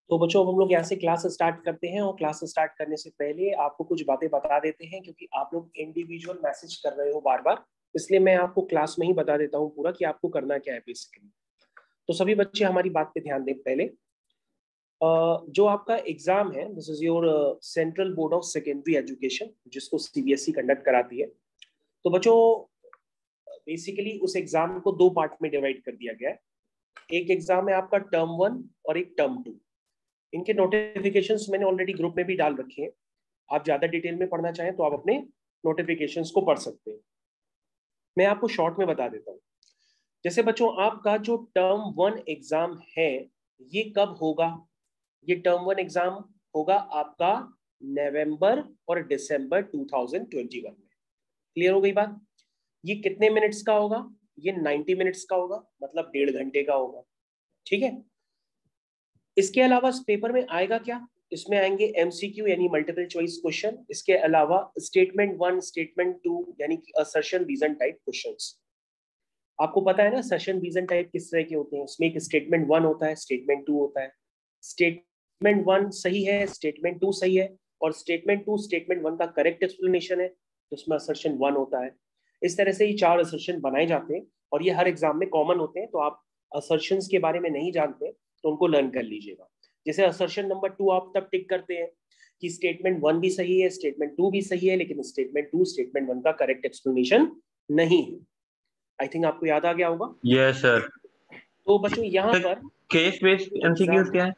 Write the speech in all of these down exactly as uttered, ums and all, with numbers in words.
तो बच्चों अब हम लोग यहाँ से क्लास स्टार्ट करते हैं, और क्लास स्टार्ट करने से पहले आपको कुछ बातें बता देते हैं, क्योंकि आप लोग इंडिविजुअल मैसेज कर रहे हो बार बार, इसलिए मैं आपको क्लास में ही बता देता हूँ पूरा कि आपको करना क्या है बेसिकली। तो सभी बच्चे हमारी बात पे ध्यान दें। पहले अ, जो आपका एग्जाम है, this is your central board of secondary education, जिसको सीबीएसई कंडक्ट कराती है। तो बच्चों बेसिकली उस एग्जाम को दो पार्ट में डिवाइड कर दिया गया है। एक एग्जाम है आपका टर्म वन और एक टर्म टू। इनके नोटिफिकेशंस मैंने ऑलरेडी ग्रुप में भी डाल रखे हैं। आप ज्यादा डिटेल में पढ़ना चाहें तो आप अपने नोटिफिकेशंस को पढ़ सकते हैं। मैं आपको शॉर्ट में बता देता हूँ। जैसे बच्चों आपका जो टर्म वन एग्जाम है ये कब होगा? ये टर्म वन एग्जाम होगा आपका नवंबर और दिसंबर दो हज़ार इक्कीस में। क्लियर हो गई बात? ये कितने मिनट्स का होगा? ये नब्बे मिनट्स का होगा, मतलब डेढ़ घंटे का होगा। ठीक है। इसके अलावा इस पेपर में आएगा क्या? इसमें आएंगे एमसीक्यू यानी मल्टीपल चॉइस क्वेश्चन। इसके अलावा स्टेटमेंट वन, स्टेटमेंट टू यानी कि असर्शन रीजन टाइप क्वेश्चंस। आपको पता है ना सेशन रीजन टाइप किस तरह के होते हैं। उसमें एक स्टेटमेंट वन होता है, स्टेटमेंट टू होता है। स्टेटमेंट वन सही है, स्टेटमेंट टू सही है, और स्टेटमेंट टू स्टेटमेंट वन का करेक्ट एक्सप्लेनेशन है, तो उसमें असर्शन वन होता है। इस तरह से ये चार असर्शन बनाए जाते हैं, और ये हर एग्जाम में कॉमन होते हैं। तो आप असर्शंस के बारे में नहीं जानते तो उनको लर्न कर लीजिएगा। जैसे असर्शन नंबर टू आप तब टिक करते हैं कि स्टेटमेंट वन भी सही है, स्टेटमेंट टू भी सही है, लेकिन स्टेटमेंट टू स्टेटमेंट वन का करेक्ट एक्सप्लेनेशन नहीं है। आई थिंक आपको याद आ गया होगा। Yes sir. तो बच्चों यहाँ पर केस बेस्ड एमसीक्यूज एग्जाम, क्या है?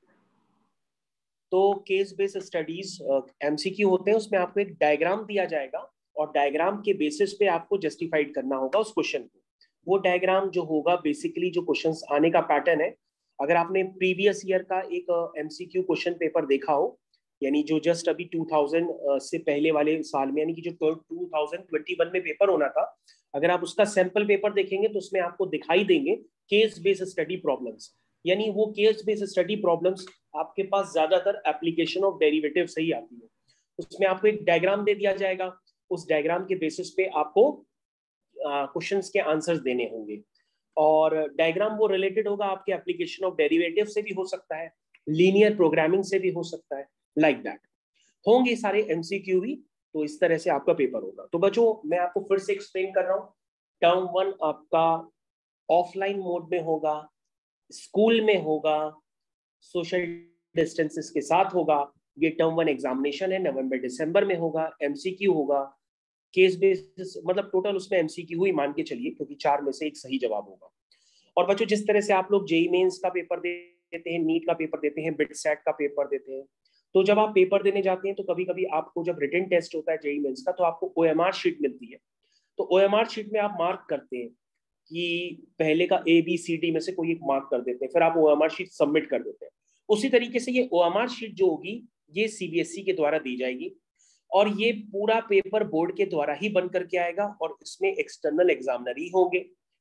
तो केस बेस्ड स्टडीज एमसीक्यू होते हैं। उसमें आपको एक डायग्राम दिया जाएगा, और डायग्राम के बेसिस पे आपको जस्टिफाइड करना होगा उस क्वेश्चन को। वो डायग्राम जो होगा बेसिकली जो क्वेश्चंस आने का पैटर्न है, अगर आपने प्रीवियस ईयर का एक एमसीक्यू क्वेश्चन पेपर देखा हो, यानी जो जस्ट अभी दो हज़ार uh, से पहले वाले साल में, यानी कि जो दो हज़ार इक्कीस में पेपर होना था, अगर आप उसका सैंपल पेपर देखेंगे तो उसमें आपको दिखाई देंगे केस बेस्ड स्टडी प्रॉब्लम्स। यानी वो केस बेस्ड स्टडी प्रॉब्लम्स आपके पास ज्यादातर एप्लीकेशन ऑफ डेरिवेटिव से ही आती है। उसमें आपको एक डायग्राम दे दिया जाएगा, उस डायग्राम के बेसिस पे आपको क्वेश्चंस के आंसर्स देने होंगे, और डायग्राम वो रिलेटेड होगा आपके एप्लीकेशन ऑफ डेरिवेटिव से भी हो सकता है, लीनियर प्रोग्रामिंग से भी हो सकता है, लाइक दैट होंगे सारे एमसीक्यू भी। तो इस तरह से आपका पेपर होगा। तो बच्चों मैं आपको फिर से एक्सप्लेन कर रहा हूँ। टर्म वन आपका ऑफलाइन मोड में होगा, स्कूल में होगा, सोशल डिस्टेंसेस के साथ होगा। ये टर्म वन एग्जामिनेशन है, नवंबर दिसंबर में होगा। एमसीक्यू होगा, केस बेस्ड, मतलब टोटल उसमें एमसीक्यू ही मान के चलिए, क्योंकि चार में से एक सही जवाब होगा। और बच्चों जिस तरह से आप लोग जेई मेंस का पेपर देते हैं, नीट का पेपर देते हैं, बिट सेट का पेपर देते हैं, तो जब आप पेपर देने जाते हैं तो कभी कभी आपको जब रिटन टेस्ट होता है जेई मेंस का, तो आपको ओएमआर शीट मिलती है। तो ओएमआर शीट में आप मार्क करते हैं कि पहले का ए बी सी डी में से कोई एक मार्क कर देते हैं, फिर आप ओएमआर शीट सबमिट कर देते हैं। उसी तरीके से ये ओएमआर शीट जो होगी ये सीबीएसई के द्वारा दी जाएगी, और ये पूरा पेपर बोर्ड के द्वारा ही बन करके आएगा, और इसमें एक्सटर्नल एग्जामिनर ही होंगे।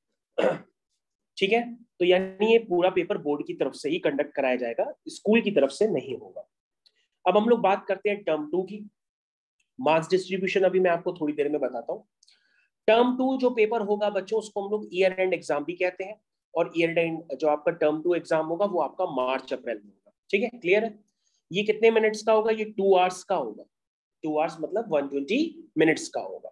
ठीक है। तो यानी ये पूरा पेपर बोर्ड की तरफ से ही कंडक्ट कराया जाएगा, स्कूल की तरफ से नहीं होगा। अब हम लोग बात करते हैं टर्म टू की। मार्क्स डिस्ट्रीब्यूशन अभी मैं आपको थोड़ी देर में बताता हूँ। टर्म टू जो पेपर होगा बच्चों, उसको हम लोग ईयर एंड एग्जाम भी कहते हैं, और ईयर एंड जो आपका टर्म टू एग्जाम होगा वो आपका मार्च अप्रैल में होगा। ठीक है, क्लियर है? ये कितने मिनट्स का होगा? ये टू आवर्स का होगा। टू आवर्स मतलब वन ट्वेंटी मिनट्स का होगा।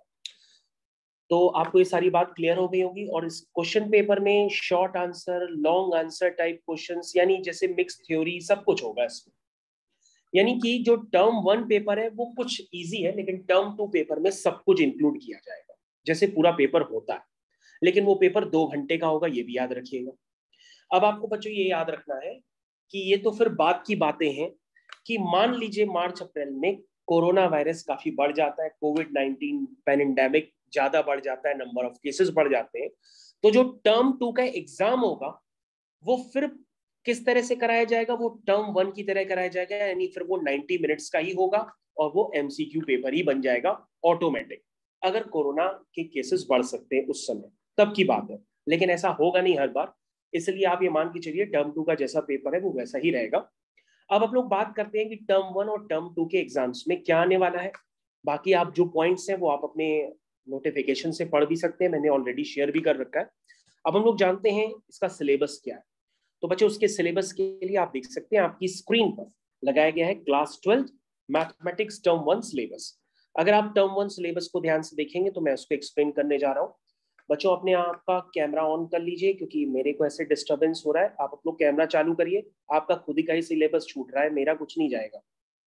तो आपको ये सारी बात क्लियर हो गई होगी। और इस क्वेश्चन पेपर में short answer, long answer type questions, यानी जैसे मिक्स थ्योरी, सब कुछ होगा इसमें। यानी कि जो टर्म वन पेपर है वो कुछ इजी है, लेकिन टर्म टू पेपर में सब कुछ इंक्लूड किया जाएगा जैसे पूरा पेपर होता है, लेकिन वो पेपर दो घंटे का होगा, ये भी याद रखिएगा। अब आपको बच्चों ये याद रखना है कि ये तो फिर बात की बातें हैं कि मान लीजिए मार्च अप्रैल में कोरोना वायरस काफी बढ़ जाता है, कोविड नाइनटीन पैंडेमिक ज्यादा बढ़ जाता है, नंबर ऑफ केसेस बढ़ जाते हैं, तो जो टर्म टू का एग्जाम होगा वो फिर किस तरह से कराया जाएगा? वो टर्म वन की तरह कराया जाएगा, यानी फिर वो नब्बे मिनट्स का ही होगा, और वो एमसीक्यू पेपर ही बन जाएगा ऑटोमेटिक। अगर कोरोना के केसेस बढ़ सकते हैं उस समय, तब की बात है, लेकिन ऐसा होगा नहीं हर बार। इसलिए आप ये मान के चलिए टर्म टू का जैसा पेपर है वो वैसा ही रहेगा। अब आप लोग बात करते हैं कि टर्म वन और टर्म टू के एग्जाम्स में क्या आने वाला है। बाकी आप जो पॉइंट्स हैं वो आप अपने नोटिफिकेशन से पढ़ भी सकते हैं, मैंने ऑलरेडी शेयर भी कर रखा है। अब हम लोग जानते हैं इसका सिलेबस क्या है। तो बच्चों उसके सिलेबस के लिए आप देख सकते हैं आपकी स्क्रीन पर लगाया गया है class twelfth mathematics term one syllabus. अगर आप टर्म वन सिलेबस को ध्यान से देखेंगे तो मैं उसको एक्सप्लेन करने जा रहा हूँ। बच्चों अपने आपका कैमरा ऑन कर लीजिए क्योंकि मेरे को ऐसे डिस्टरबेंस हो रहा है। आप अपना कैमरा चालू करिए, आपका खुद ही का ही सिलेबस छूट रहा है, मेरा कुछ नहीं जाएगा।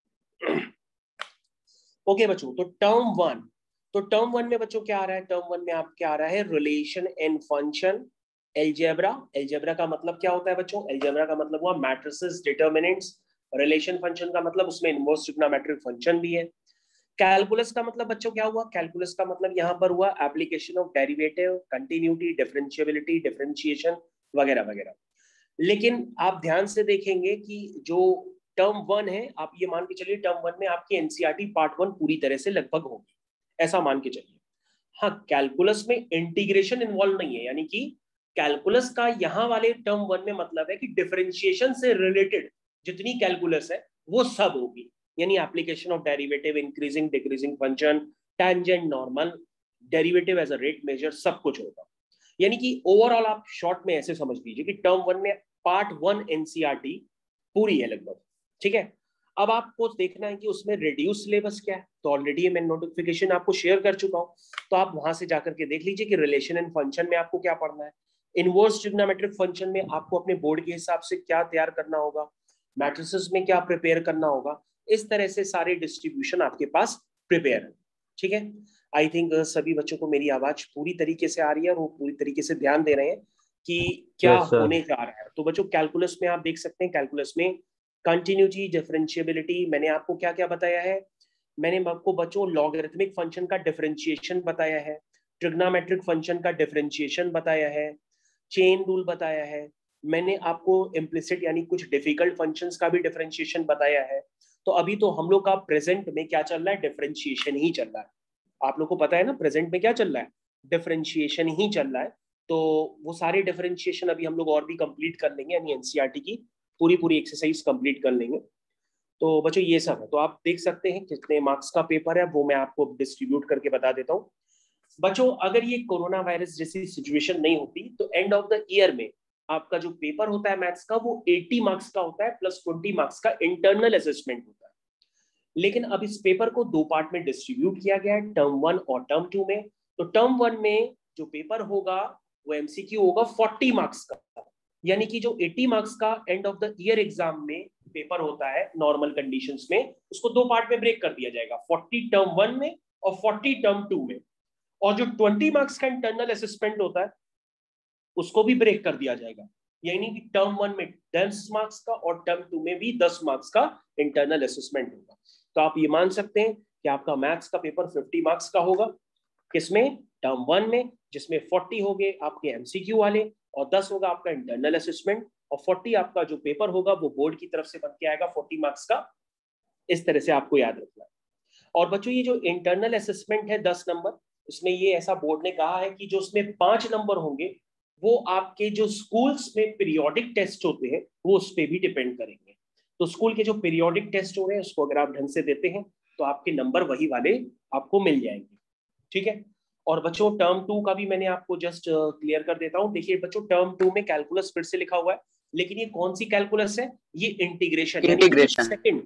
ओके बच्चों, तो टर्म वन, तो टर्म वन में बच्चों क्या आ रहा है? टर्म वन में आप क्या आ रहा है? Relation and function, algebra. Algebra का मतलब क्या होता है बच्चों? एलजेब्रा का मतलब हुआ मैट्रिसेस, डिटरमिनेंट्स। रिलेशन फंक्शन का मतलब उसमें इनवर्स ट्रिग्नोमेट्रिक फंक्शन भी है। कैलकुलस का मतलब बच्चों क्या हुआ? कैलकुलस का मतलब यहाँ पर हुआ application of derivative, continuity, differentiability, differentiation वगैरह वगैरह। लेकिन आप ध्यान से देखेंगे कि जो टर्म वन है, आप ये मान के चलिए टर्म वन में आपकी एनसीईआरटी पार्ट वन पूरी तरह से लगभग होगी, ऐसा मान के चलिए। हाँ, कैलकुलस में इंटीग्रेशन इन्वॉल्व नहीं है, यानी कि कैलकुलस का यहाँ वाले टर्म वन में मतलब है कि डिफरेंशिएशन से रिलेटेड जितनी कैलकुलस है वो सब होगी, यानी application of derivative, increasing decreasing function, tangent, normal, derivative as a rate measure, सब कुछ होगा। यानी कि ओवरऑल आप शॉर्ट में ऐसे समझ लीजिए कि टर्म वन में पार्ट वन एनसीईआरटी पूरी है लगभग, ठीक है। अब आपको देखना है कि उसमें रिड्यूस सिलेबस क्या है, तो ऑलरेडी मैं नोटिफिकेशन आपको शेयर कर चुका हूं, तो आप वहां से जाकर के देख लीजिए कि रिलेशन एंड फंक्शन में आपको क्या पढ़ना है, इनवर्स ट्रिग्नोमेट्रिक फंक्शन में आपको अपने बोर्ड के हिसाब से क्या तैयार करना होगा, मैट्रिसेस में क्या प्रिपेयर करना होगा, इस तरह से सारे डिस्ट्रीब्यूशन आपके पास प्रिपेयर है, ठीक है। आई थिंक सभी बच्चों को मेरी आवाज पूरी तरीके से आ रही है और वो पूरी तरीके से ध्यान दे रहे हैं कि क्या Yes, sir. होने जा रहा है। तो बच्चों कैलकुलस में आप देख सकते हैं, कैलकुलस में कंटिन्यूटी, डिफरेंशिएबिलिटी, मैंने आपको क्या क्या बताया है? मैंने आपको बच्चों लॉगरिथमिक फंक्शन का डिफरेंशिएशन बताया है, ट्रिग्नोमेट्रिक फंक्शन का डिफरेंशिएशन बताया है, चेन रूल बताया है, मैंने आपको इम्प्लिसिट यानी कुछ डिफिकल्ट फंक्शंस का भी डिफरेंशिएशन बताया है। तो अभी तो हम लोग का प्रेजेंट में क्या चल रहा है? डिफरेंशिएशन ही चल रहा है। आप लोग को पता है ना प्रेजेंट में क्या चल रहा है? डिफरेंशिएशन ही चल रहा है। तो वो सारे डिफरेंशिएशन अभी हम लोग और भी कंप्लीट कर लेंगे, यानी एनसीईआरटी की पूरी पूरी एक्सरसाइज कंप्लीट कर लेंगे। तो बच्चों ये सब है, तो आप देख सकते हैं कितने मार्क्स का पेपर है, वो मैं आपको डिस्ट्रीब्यूट करके बता देता हूँ। बच्चों अगर ये कोरोना वायरस जैसी सिचुएशन नहीं होती तो एंड ऑफ द ईयर में आपका जो पेपर होता है मैथ्स का वो अस्सी मार्क्स का होता है, प्लस बीस मार्क्स का इंटरनल असेसमेंट होता है। लेकिन अब इस पेपर को दो पार्ट में डिस्ट्रीब्यूट किया गया है, टर्म वन और टर्म टू में। तो टर्म वन में जो पेपर होगा वो एमसीक्यू होगा चालीस मार्क्स का, यानी कि जो अस्सी मार्क्स का end of the year exam में पेपर होता है नॉर्मल कंडीशंस में, उसको दो पार्ट में ब्रेक कर दिया जाएगा, चालीस टर्म वन में और चालीस टर्म टू में। और जो बीस मार्क्स का इंटरनल असेसमेंट होता है उसको भी ब्रेक कर दिया जाएगा, यानी कि टर्म वन में दस मार्क्स का और टर्म टू में भी दस मार्क्स का इंटरनल असेसमेंट होगा। तो आप ये मान सकते हैं कि आपका मैथ्स का पेपर पचास मार्क्स का होगा, किसमें? टर्म वन में, जिसमें चालीस हो गए आपके एमसीक्यू वाले और दस होगा आपका इंटरनल असेसमेंट, और चालीस आपका जो पेपर होगा वो बोर्ड की तरफ से बन के आएगा चालीस मार्क्स का। इस तरह से आपको याद रखना है। और बच्चों ये जो इंटरनल असेसमेंट है दस नंबर, उसमें ये ऐसा बोर्ड ने कहा है कि जो उसमें पांच नंबर होंगे वो आपके जो स्कूल्स में पीरियोडिक टेस्ट होते हैं वो उस पर भी डिपेंड करेंगे। तो स्कूल के जो पीरियोडिक टेस्ट हो रहे हैं उसको अगर आप ढंग से देते हैं तो आपके नंबर वही वाले आपको मिल जाएंगे, ठीक है। और बच्चों टर्म टू का भी मैंने आपको जस्ट क्लियर कर देता हूं। देखिए बच्चों टर्म टू में कैलकुलस फिर से लिखा हुआ है, लेकिन ये कौन सी कैलकुलस है? ये इंटीग्रेशन, यानी कि सेकंड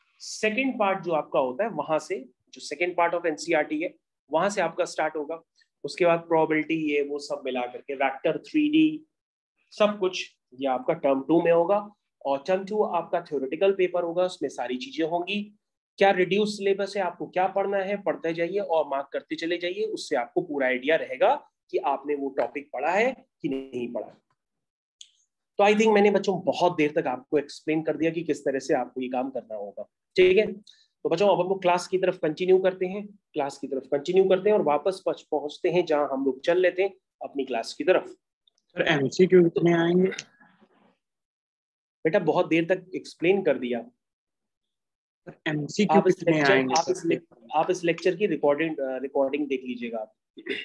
सेकंड पार्ट जो आपका होता है वहां से, जो सेकंड पार्ट ऑफ एनसीईआरटी है वहां से आपका स्टार्ट होगा। उसके बाद प्रोबेबिलिटी ये वो सब मिला करके वेक्टर थ्री डी सब कुछ ये आपका टर्म टू में होगा। और टर्म टू आपका थ्योरेटिकल पेपर होगा, उसमें सारी चीजें होंगी। क्या रिड्यूस सिलेबस है, आपको क्या पढ़ना है पढ़ते जाइए और मार्क करते चले जाइए, उससे आपको पूरा आइडिया रहेगा कि आपने वो टॉपिक पढ़ा है कि नहीं पढ़ा। तो आई थिंक मैंने बच्चों बहुत देर तक आपको एक्सप्लेन कर दिया कि किस तरह से आपको ये काम करना होगा, ठीक है। तो बच्चों अब हम लोग क्लास की तरफ कंटिन्यू करते हैं, क्लास की तरफ कंटिन्यू करते हैं और वापस पहुंचते हैं जहां हम लोग चल लेते हैं अपनी क्लास की तरफ। सर एमसीक्यू कितने आएंगे? बेटा बहुत देर तक एक्सप्लेन कर दिया। एमसीक्यू आप इस कितने लेक्चर आएंगे? आप इस ले, आप इस लेक्चर की रिकॉर्डिंग रिकॉर्डिंग देख लीजिएगा आप।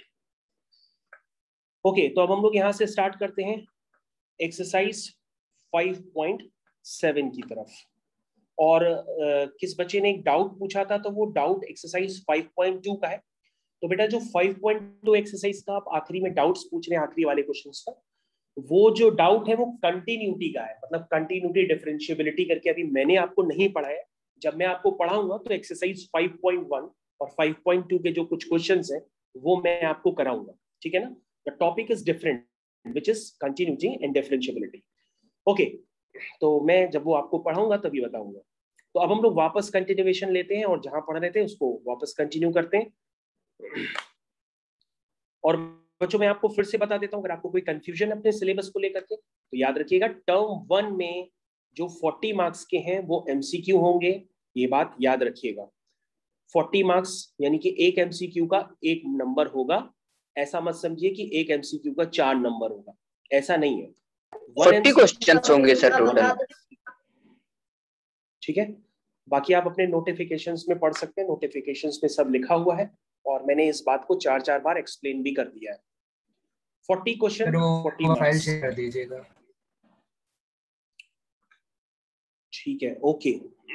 ओके, तो अब हम लोग यहाँ से स्टार्ट करते हैं एक्सरसाइज फाइव पॉइंट सेवन की तरफ। और uh, किस बच्चे ने एक डाउट पूछा था, तो वो doubt exercise five point two का है। तो बेटा जो फाइव पॉइंट टू एक्सरसाइज का आप आखिरी में डाउट्स पूछ रहे हैं आखिरी वाले क्वेश्चंस का, वो जो डाउट है वो कंटिन्यूटी का है, मतलब कंटिन्यूटी डिफरेंशिएबिलिटी करके अभी मैंने आपको नहीं पढ़ाया। जब मैं आपको पढ़ाऊंगा तो एक्सरसाइज फाइव पॉइंट वन और फाइव पॉइंट टू के जो कुछ क्वेश्चंस हैं वो मैं आपको कराऊंगा, ठीक है ना। The topic is different which is continuity and differentiability. Okay, तो मैं जब वो आपको पढ़ाऊंगा तभी बताऊंगा। तो अब हम लोग वापस कंटिन्यूएशन लेते हैं और जहां पढ़ रहे थे उसको वापस कंटिन्यू करते हैं। और बच्चों मैं आपको फिर से बता देता हूं, अगर आपको कोई कंफ्यूजन है अपने सिलेबस को लेकर के तो याद रखिएगा, टर्म वन में जो चालीस मार्क्स के हैं वो एमसीक्यू होंगे, ये बात याद रखिएगा। चालीस मार्क्स यानी कि एक एमसीक्यू का एक नंबर होगा, ऐसा मत समझिए कि एक एमसीक्यू का चार नंबर होगा, ऐसा नहीं है। चालीस क्वेश्चंस होंगे सर टोटल, ठीक है। बाकी आप अपने नोटिफिकेशंस में पढ़ सकते हैं, नोटिफिकेशंस में सब लिखा हुआ है और मैंने इस बात को चार चार बार एक्सप्लेन भी कर दिया है। चालीस क्वेश्चन, चालीस फाइल शेयर कर दीजिएगा। ठीक है, ओके।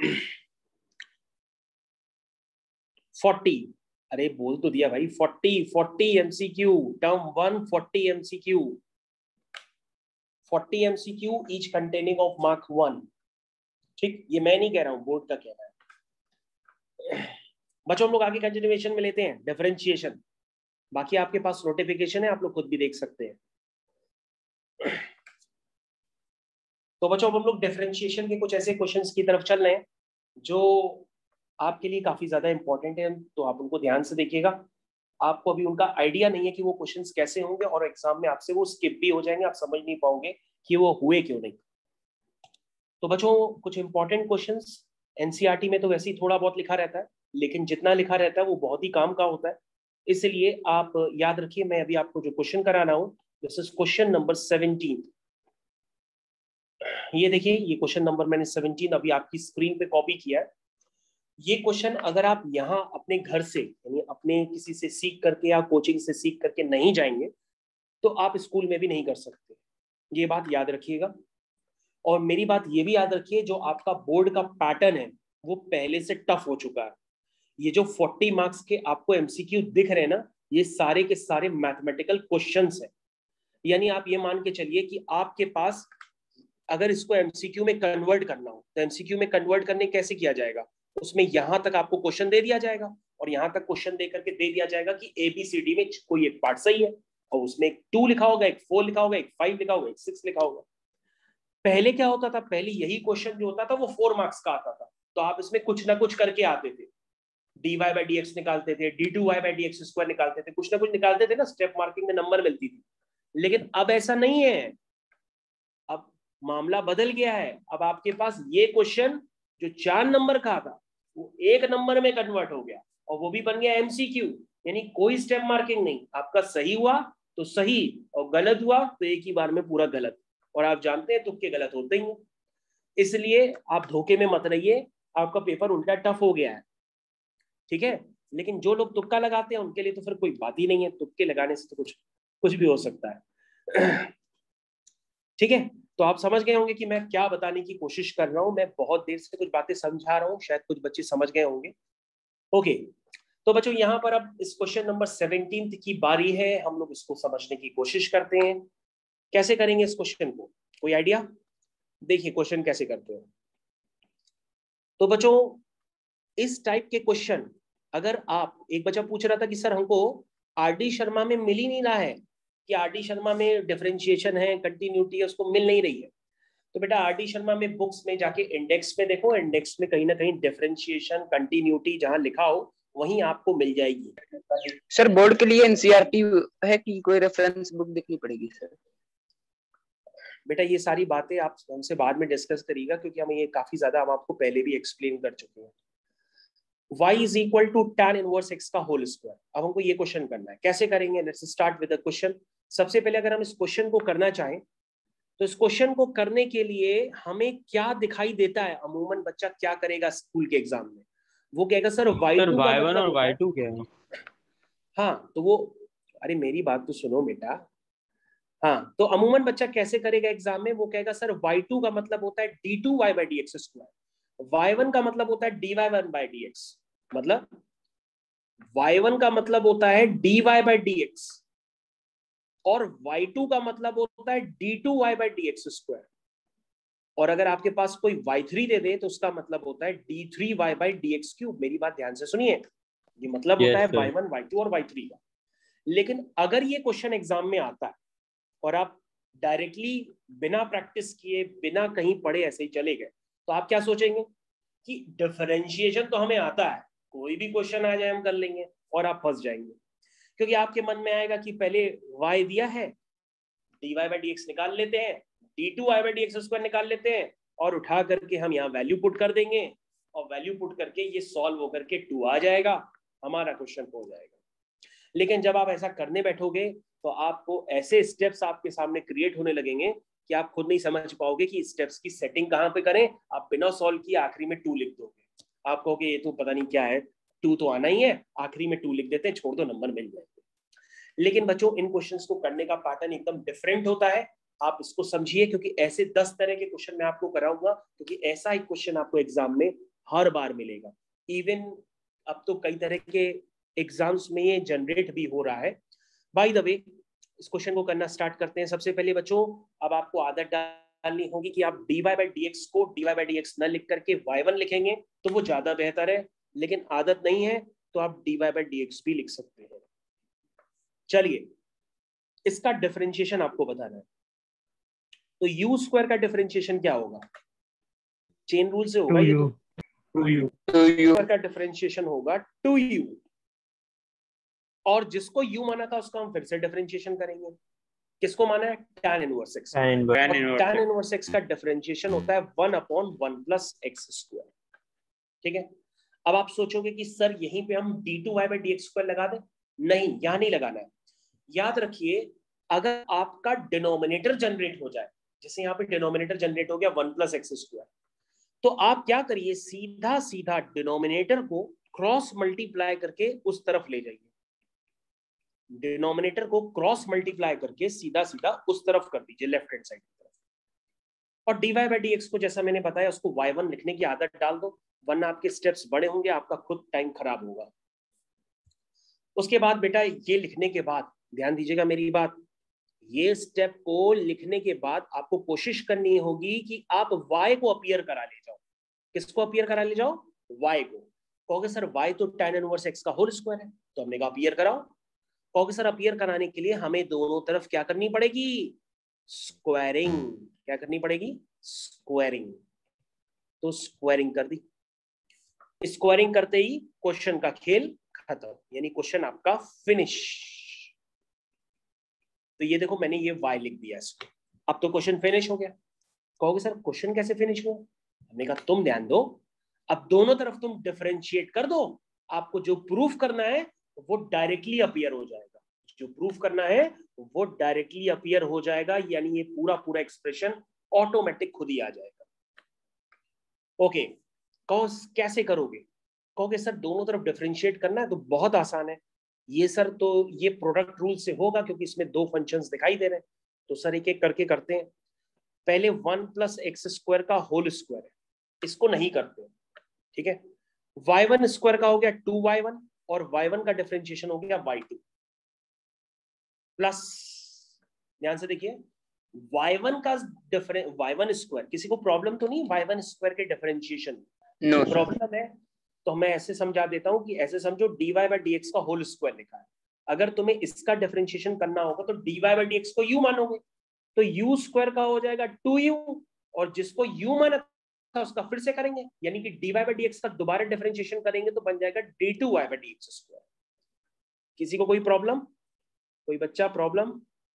चालीस, अरे बोल तो दिया भाई, चालीस चालीस एमसीक्यू, टर्म वन चालीस एमसीक्यू, चालीस MCQ each containing of mark one, ठीक। ये मैं नहीं कह रहा हूं, बोर्ड का कह रहा है। बच्चों हम लोग आगे कंटिन्यूएशन में लेते हैं डिफरेंशिएशन। बाकी आपके पास नोटिफिकेशन है, आप लोग खुद भी देख सकते हैं। तो बच्चों हम लोग डिफरेंशिएशन के कुछ ऐसे क्वेश्चंस की तरफ चल रहे हैं जो आपके लिए काफी ज्यादा इंपॉर्टेंट है, तो आप उनको ध्यान से देखिएगा। आपको अभी उनका आइडिया नहीं है कि वो क्वेश्चंस कैसे होंगे और एग्जाम में आपसे वो स्किप भी हो जाएंगे, आप समझ नहीं पाओगे कि वो हुए क्यों नहीं। तो बच्चों कुछ इंपॉर्टेंट क्वेश्चंस, एनसीईआरटी में तो वैसे ही थोड़ा बहुत लिखा रहता है, लेकिन जितना लिखा रहता है वो बहुत ही काम का होता है, इसलिए आप याद रखिए। मैं अभी आपको जो क्वेश्चन कराना हूं, this is question number seventeen. ये देखिए, ये क्वेश्चन नंबर मैंने सेवनटीन अभी आपकी स्क्रीन पे कॉपी किया है। ये क्वेश्चन अगर आप यहाँ अपने घर से यानी अपने किसी से सीख करके या कोचिंग से सीख करके नहीं जाएंगे तो आप स्कूल में भी नहीं कर सकते, ये बात याद रखिएगा। और मेरी बात ये भी याद रखिए, जो आपका बोर्ड का पैटर्न है वो पहले से टफ हो चुका है। ये जो चालीस मार्क्स के आपको एमसीक्यू दिख रहे हैं ना, ये सारे के सारे मैथमेटिकल क्वेश्चंस हैं। यानी आप ये मान के चलिए कि आपके पास अगर इसको एमसीक्यू में कन्वर्ट करना हो तो एमसीक्यू में कन्वर्ट करने कैसे किया जाएगा, उसमें यहां तक आपको क्वेश्चन दे दिया जाएगा और यहां तक क्वेश्चन दे करके दे दिया जाएगा कि ए बी सी डी में कोई एक पार्ट सही है, और उसमें एक टू लिखा होगा, एक फोर लिखा होगा, एक फाइव लिखा होगा, एक सिक्स लिखा होगा। पहले क्या होता था, पहले यही क्वेश्चन जो होता था वो फोर मार्क्स का आता था, तो आप इसमें कुछ ना कुछ करके आते थे, d y by d x निकालते थे, d two y by d x square निकालते थे, कुछ ना कुछ निकालते थे ना, स्टेप मार्किंग में नंबर मिलती थी। लेकिन अब ऐसा नहीं है, अब मामला बदल गया है। अब आपके पास ये क्वेश्चन जो चार नंबर का था वो एक नंबर में कन्वर्ट हो गया, और वो भी बन गया एमसीक्यू, यानी कोई स्टेप मार्किंग नहीं। आपका सही हुआ तो सही और गलत हुआ तो एक ही बार में पूरा गलत, और आप जानते हैं तुक्के गलत होते ही हैं, इसलिए आप धोखे में मत रहिए, आपका पेपर उल्टा टफ हो गया है, ठीक है। लेकिन जो लोग तुक्का लगाते हैं उनके लिए तो फिर कोई बात ही नहीं है, तुक्के लगाने से तो कुछ कुछ भी हो सकता है, ठीक है। तो आप समझ गए होंगे कि मैं क्या बताने की कोशिश कर रहा हूं। मैं बहुत देर से कुछ बातें समझा रहा हूं, शायद कुछ बच्चे समझ गए होंगे। ओके, तो बच्चों यहाँ पर अब इस क्वेश्चन नंबर सेवनटीन की बारी है, हम लोग इसको समझने की कोशिश करते हैं। कैसे करेंगे इस क्वेश्चन को, कोई आइडिया? देखिए क्वेश्चन कैसे करते हैं। तो बच्चों इस टाइप के क्वेश्चन, अगर आप, एक बच्चा पूछ रहा था कि सर हमको आर डी शर्मा में मिल ही नहीं रहा है, कि आर डी शर्मा में डिफरेंशिएशन है, कंटिन्यूटी है, उसको मिल नहीं रही है। तो बेटा आर डी शर्मा में बुक्स में जाके इंडेक्स में देखो, इंडेक्स में कहीं ना कहीं डिफरेंशिएशन कंटिन्यूटी जहां लिखा हो वहीं आपको मिल जाएगी। सर बोर्ड के लिए एनसीईआरटी है कि कोई रेफरेंस बुक देखनी पड़ेगी सर? बेटा ये सारी बातें आप हमसे बाद में डिस्कस करिएगा, क्योंकि हम ये काफी ज्यादा हम आपको पहले भी एक्सप्लेन कर चुके हैं। y is equal to tan inverse x का होल स्क्वायर। अब हमको ये क्वेश्चन करना है, कैसे करेंगे? Let's start with the question. सबसे पहले अगर हम इस क्वेश्चन को करना चाहें तो इस क्वेश्चन को करने के लिए हमें क्या दिखाई देता है, अमूमन बच्चा क्या करेगा स्कूल के एग्जाम में, वो कहेगा sir y two y one और वाई टू क्या है? हाँ तो वो, अरे मेरी बात तो सुनो बेटा। हाँ तो अमूमन बच्चा कैसे करेगा एग्जाम में, वो कहेगा सर वाई टू का मतलब होता है d two y by d x square, y one का मतलब होता है d y one by d x, मतलब वाई वन का मतलब होता है d y by d x, और वाई टू का मतलब होता है d two y by d x square, और अगर आपके पास कोई वाई थ्री दे दे तो उसका मतलब होता है d three y by d x cube. मेरी बात ध्यान से सुनिए, ये मतलब होता है yes, y one y two और वाई थ्री का। लेकिन अगर ये क्वेश्चन एग्जाम में आता है और आप डायरेक्टली बिना प्रैक्टिस किए बिना कहीं पढ़े ऐसे ही चले गए, तो आप क्या सोचेंगे कि डिफरेंशिएशन तो हमें आता है, कोई भी क्वेश्चन आ जाए हम कर लेंगे, और आप फंस जाएंगे। क्योंकि आपके मन में आएगा कि पहले y दिया है, dy बाई डी एक्स निकाल लेते हैं, d two y by d x square निकाल लेते हैं, और उठा करके हम यहाँ वैल्यू पुट कर देंगे, और वैल्यू पुट करके ये सॉल्व होकर के टू आ जाएगा, हमारा क्वेश्चन हो जाएगा। लेकिन जब आप ऐसा करने बैठोगे तो आपको ऐसे स्टेप्स आपके सामने क्रिएट होने लगेंगे कि आप खुद नहीं समझ पाओगे कि स्टेप्स की सेटिंग कहाँ पे करें। आप बिना सॉल्व किए आखिरी में टू लिख दोगे, आप कहोगे ये तो पता नहीं क्या है, टू तो आना ही है, आखिरी में टू लिख देते हैं, छोड़ दो नंबर मिल जाएंगे। लेकिन बच्चों इन क्वेश्चंस को करने का पैटर्न एकदम डिफरेंट होता है, आप इसको समझिए, क्योंकि ऐसे दस तरह के क्वेश्चन मैं आपको कराऊंगा, क्योंकि ऐसा एक क्वेश्चन आपको एग्जाम में हर बार मिलेगा। इवन अब तो कई तरह के एग्जाम्स में ये जनरेट भी हो रहा है। बाय द वे, इस क्वेश्चन को करना स्टार्ट करते हैं। सबसे पहले बच्चों, अब आपको आदत डालनी होगी कि आप dy बाई डी एक्स को dy बाई डी एक्स न लिख करके वाई वन लिखेंगे तो वो ज्यादा बेहतर है, लेकिन आदत नहीं है तो आप dy बाई डी एक्स भी लिख सकते हैं। चलिए, इसका डिफरेंशिएशन आपको बताना है। तो u स्क्वायर का डिफरेंशिएशन क्या होगा? चेन रूल से होगा ये तो। टू यू तो यू का डिफरेंशिएशन होगा टू यू, और जिसको u माना था उसका हम फिर से डिफरेंशिएशन करेंगे। किसको माना है? tan inverse x। tan inverse। tan tan inverse inverse x का डिफरेंशिएशन होता है one upon one plus x square. ठीक है, अब आप सोचोगे कि सर यहीं पे हम d two y by d x square लगा दें। नहीं, यहां नहीं लगाना है। याद रखिए, अगर आपका डिनोमिनेटर जनरेट हो जाए, जैसे यहाँ पे डिनोमिनेटर जनरेट हो गया वन प्लस एक्स स्क्वायर, तो आप क्या करिए, सीधा सीधा डिनोमिनेटर को क्रॉस मल्टीप्लाई करके उस तरफ ले जाइए। डिनोमिनेटर को क्रॉस मल्टीप्लाई करके सीधा सीधा उस तरफ कर दीजिए, लेफ्ट हैंड साइड की तरफ। और dy बाई डी एक्स को जैसा मैंने बताया उसको वाई वन लिखने की आदत डाल दो, वरना आपके स्टेप्स बड़े होंगे, आपका खुद टाइम खराब होगा। उसके बाद बेटा ये लिखने के बाद ध्यान दीजिएगा मेरी बात, ये स्टेप को लिखने के बाद आपको कोशिश करनी होगी कि आप y को अपीयर करा ले जाओ। किसको अपीयर करा ले जाओ? y को। कहोगे सर y तो tan इनवर्स x का होल स्क्वायर है, तो हमने कहा अपीयर कराओ। कहोगे सर अपीयर कराने के लिए हमें दोनों तरफ क्या करनी पड़ेगी? स्क्वायरिंग। क्या करनी पड़ेगी? स्क्वायरिंग। तो स्क्वायरिंग कर दी। स्क्वायरिंग करते ही क्वेश्चन का खेल खत्म, यानी क्वेश्चन आपका फिनिश। तो ये देखो मैंने ये y लिख दिया इसको, अब तो क्वेश्चन फिनिश हो गया। कहोगे सर क्वेश्चन कैसे फिनिश हुआ? हमने कहा तुम ध्यान दो, अब दोनों तरफ तुम डिफरेंशिएट कर दो, आपको जो प्रूफ करना है वो डायरेक्टली अपीयर हो जाएगा। जो प्रूफ करना है वो डायरेक्टली अपीयर हो जाएगा, यानी ये पूरा पूरा एक्सप्रेशन ऑटोमेटिक खुद ही आ जाएगा। ओके, कहो कैसे करोगे? कहोगे सर दोनों तरफ डिफरेंशिएट करना है तो बहुत आसान है। ये सर तो ये प्रोडक्ट रूल से होगा क्योंकि इसमें दो फंक्शंस दिखाई दे रहे हैं। तो सर एक एक करके करते हैं। पहले वन प्लस एक्स स्क्वायर का होल स्क्वायर है, इसको नहीं करते, ठीक है। वाई वन स्क्वायर का हो गया टू वाई वन, और वाई वन का डिफरेंशिएशन हो गया वाई टू प्लस, ध्यान से देखिए, वाई वन का डिफरेंस वाई वन स्क्वायर, किसी को प्रॉब्लम तो नहीं वाई वन स्क्वायर के डिफरेंशिएशन? नो प्रॉब्लम है तो मैं ऐसे समझा देता हूं कि ऐसे समझो dy बाई डी एक्स का होल स्क्वायर लिखा है, अगर तुम्हें इसका डिफरेंशिएशन करना होगा तो dy बाई डी एक्स को u मानोगे, तो u स्क्वायर का हो जाएगा टू यू, और जिसको u माना था उसका फिर से करेंगे, यानी कि dy बाई डी एक्स का दोबारा डिफरेंशिएशन करेंगे तो बन जाएगा d two y by d x square. किसी को कोई प्रॉब्लम? कोई बच्चा प्रॉब्लम?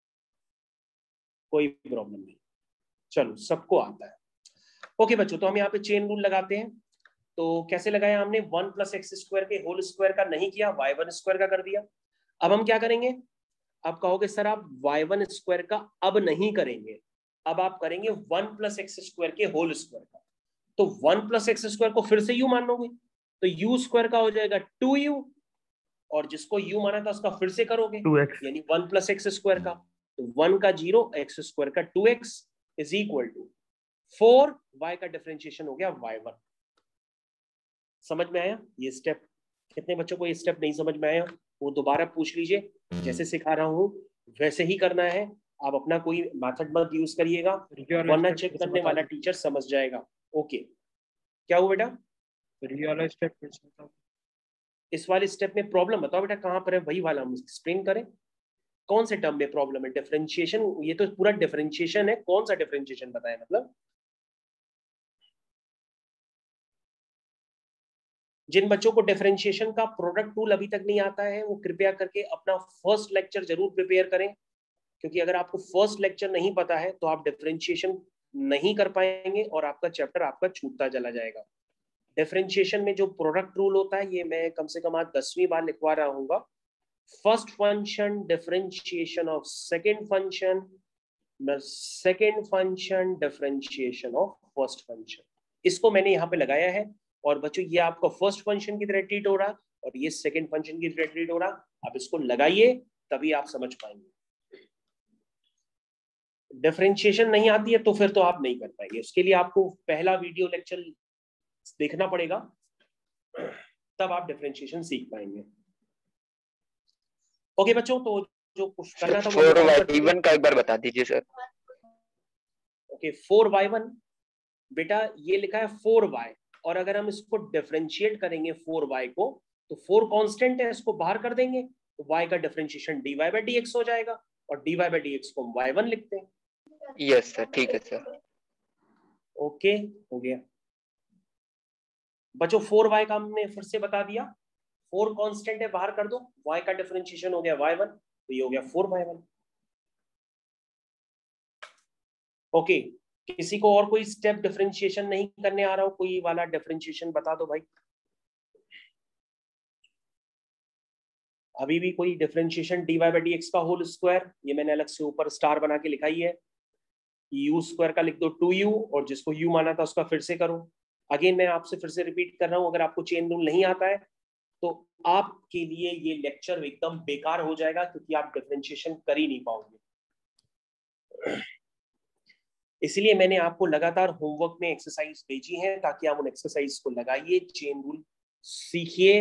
कोई प्रॉब्लम नहीं, चलो सबको आता है। ओके बच्चों, तो हम यहाँ पे चेन रूल लगाते हैं। तो कैसे लगाया हमने? वन प्लस एक्स स्क्वायर के होल स्क्वायर का नहीं किया, वाई वन स्क्वायर का कर दिया। अब हम क्या करेंगे? आप कहोगे सर आप वाई वन स्क्वायर का अब नहीं करेंगे, अब आप करेंगे वन प्लस एक्स स्क्वायर के होल स्क्वायर का। तो वन प्लस एक्स स्क्वायर को फिर से यू मान लोगे, तो यू स्क्वायर का हो जाएगा टू यू, और जिसको यू माना था उसका फिर से करोगे, टू एक्स। यानी वन प्लस एक्स स्क्वायर का, तो वन का जीरो, एक्स स्क्वायर का two x is equal to four, y का डिफरेंशिएशन हो गया वाई वन। समझ में आया ये स्टेप? कितने बच्चों को ये स्टेप नहीं समझ में आया वो दोबारा पूछ लीजिए, जैसे सिखा रहा हूं वैसे ही करना है, आप अपना कोई मेथड मत यूज करिएगा, वरना चेक करने वाला टीचर समझ जाएगा। ओके, क्या हुआ बेटा? ये वाला स्टेप कैसे बताओ? इस वाले स्टेप में प्रॉब्लम बताओ बेटा कहाँ पर है, वही वाला हम एक्सप्लेन करें। कौन से टर्म में प्रॉब्लम है? डिफरेंशिएशन, ये तो पूरा डिफरेंशिएशन है, कौन सा डिफरेंशिएशन बताएं? मतलब जिन बच्चों को डिफरेंशिएशन का प्रोडक्ट टूल अभी तक नहीं आता है, वो कृपया करके अपना फर्स्ट लेक्चर जरूर प्रिपेयर करें, क्योंकि अगर आपको फर्स्ट लेक्चर नहीं पता है तो आप डिफरेंशिएशन नहीं कर पाएंगे और आपका चैप्टर आपका छूटता चला जाएगा। डिफरेंशिएशन में जो प्रोडक्ट रूल होता है, ये मैं कम से कम आज दसवीं बार लिखवा रहा हूँ। First function differentiation of second function, second function differentiation of first function, इसको मैंने यहाँ पे लगाया है। और बच्चों ये आपका फर्स्ट फंक्शन की तरह ट्रीट हो रहा और ये सेकेंड फंक्शन की तरह ट्रीट हो रहा, आप इसको लगाइए तभी आप समझ पाएंगे। डिफरेंशिएशन नहीं आती है तो फिर तो आप नहीं कर पाएंगे, उसके लिए आपको पहला वीडियो लेक्चर देखना पड़ेगा, तब आप डिफरेंशिएशन सीख पाएंगे। ओके बच्चों, तो जो कुछ करना था फोर वाई वन का एक बार बता दीजिए sir. Okay, four y one बेटा ये लिखा है फोर वाई, और अगर हम इसको डिफरेंशिएट करेंगे फोर वाई को, तो फोर कांस्टेंट है, इसको बाहर कर देंगे तो y का डिफरेंशिएशन dy बाई dx हो जाएगा, और dy बाई dx को हम वाई वन लिखते हैं। यस सर, ठीक है सर। ओके हो गया बच्चों, फोर वाई का हमने फिर से बता दिया, फोर कांस्टेंट है बाहर कर दो, y का डिफरेंशिएशन हो गया वाई वन, तो ये हो गया फोर वाई वन। ओके, किसी को और कोई स्टेप डिफरेंशिएशन नहीं करने आ रहा हो, कोई वाला डिफरेंशिएशन बता दो भाई। अभी भी कोई डिफरेंशिएशन dy बाई dx का होल स्क्वायर, ये मैंने अलग से ऊपर स्टार बना के लिखा ही है, u स्क्वायर का लिख दो टू यू, और जिसको u माना था उसका फिर से करो। अगेन मैं आपसे फिर से रिपीट कर रहा हूं, अगर आपको चेन रूल नहीं आता है तो आपके लिए ये लेक्चर एकदम बेकार हो जाएगा, क्योंकि आप डिफरेंशिएशन कर ही नहीं पाओगे। इसलिए मैंने आपको लगातार होमवर्क में एक्सरसाइज भेजी है, ताकि आप उन एक्सरसाइज को लगाइए, चेन रूल सीखिए।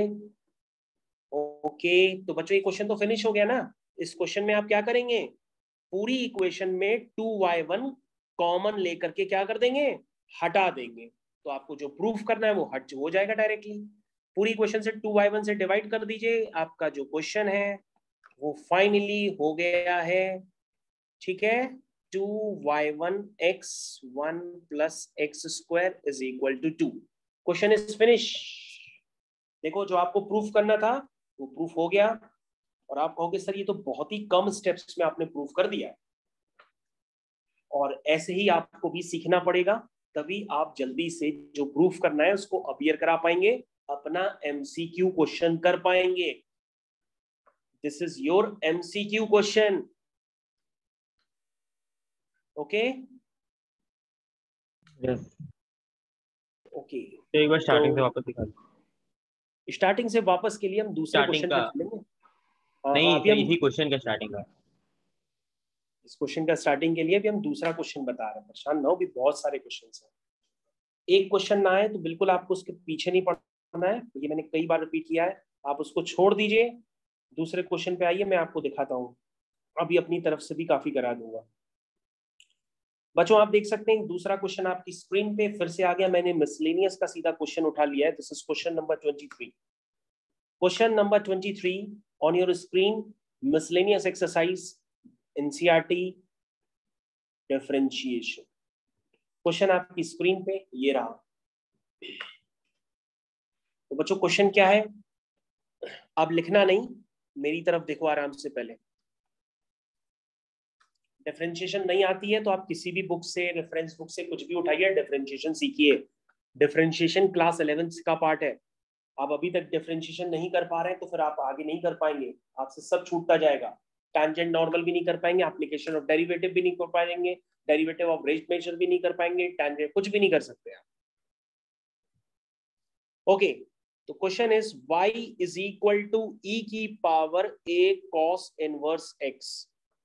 ओके, तो बच्चों ये क्वेश्चन तो फिनिश हो गया ना। इस क्वेश्चन में आप क्या करेंगे, पूरी इक्वेशन में टू वाई वन कॉमन लेकर के क्या कर देंगे, हटा देंगे, तो आपको जो प्रूफ करना है वो हट हो जाएगा डायरेक्टली। पूरी इक्वेशन से टू वाई वन से डिवाइड कर दीजिए, आपका जो क्वेश्चन है वो फाइनली हो गया है। ठीक है, two y one x one plus x square is equal to two. Question is finish. देखो जो आपको प्रूफ करना था वो प्रूफ हो गया, और आप कहोगे सर ये तो बहुत ही कम स्टेप्स में आपने प्रूफ कर दिया, और ऐसे ही आपको भी सीखना पड़ेगा, तभी आप जल्दी से जो प्रूफ करना है उसको अपीयर करा पाएंगे, अपना एमसीक्यू क्वेश्चन कर पाएंगे। This is your MCQ question. Okay okay, तो एक बार स्टार्टिंग से वापस दिखा दो। स्टार्टिंग से वापस के लिए हम दूसरे क्वेश्चन पे चलेंगे। नहीं, अभी हम इसी क्वेश्चन का स्टार्टिंग का, इस क्वेश्चन का स्टार्टिंग के लिए भी हम दूसरा क्वेश्चन बता रहे हैं, परेशान ना हो, भी बहुत सारे क्वेश्चन हैं। एक क्वेश्चन ना आए तो बिल्कुल आपको उसके पीछे नहीं पड़ना है, ये मैंने कई बार रिपीट किया है, आप उसको छोड़ दीजिए, दूसरे क्वेश्चन पे आइए, मैं आपको दिखाता हूँ, अभी अपनी तरफ से भी काफी करा दूंगा। बच्चों आप देख सकते हैं दूसरा क्वेश्चन आपकी स्क्रीन पे फिर से आ गया, मैंने मिसलेनियस का सीधा क्वेश्चन उठा लिया है। This is question number twenty three. Question number twenty three on your screen, miscellaneous exercise NCERT differentiation. Question आपकी स्क्रीन पे ये रहा। तो बच्चों क्वेश्चन क्या है, अब लिखना नहीं, मेरी तरफ देखो आराम से। पहले डिफरेंशिएशन नहीं आती है तो आप किसी भी बुक से, रेफरेंस बुक से कुछ भी उठाइए, डिफरेंशिएशन सीखिए। डिफरेंशिएशन क्लास इलेवेंथ का पार्ट है। आप अभी तक डिफरेंशिएशन नहीं कर पा रहे हैं तो फिर आप आगे नहीं कर पाएंगे, आपसे सब छूटता जाएगा। टैंजेंट नॉर्मल भी नहीं कर पाएंगे, एप्लीकेशन ऑफ डेरिवेटिव भी नहीं कर पाएंगे, डेरिवेटिव ऑफ रेट मेजर भी नहीं कर पाएंगे, टैंजेंट कुछ भी नहीं कर सकते आप। ओके, तो question is y is equal to e की power a cos inverse x।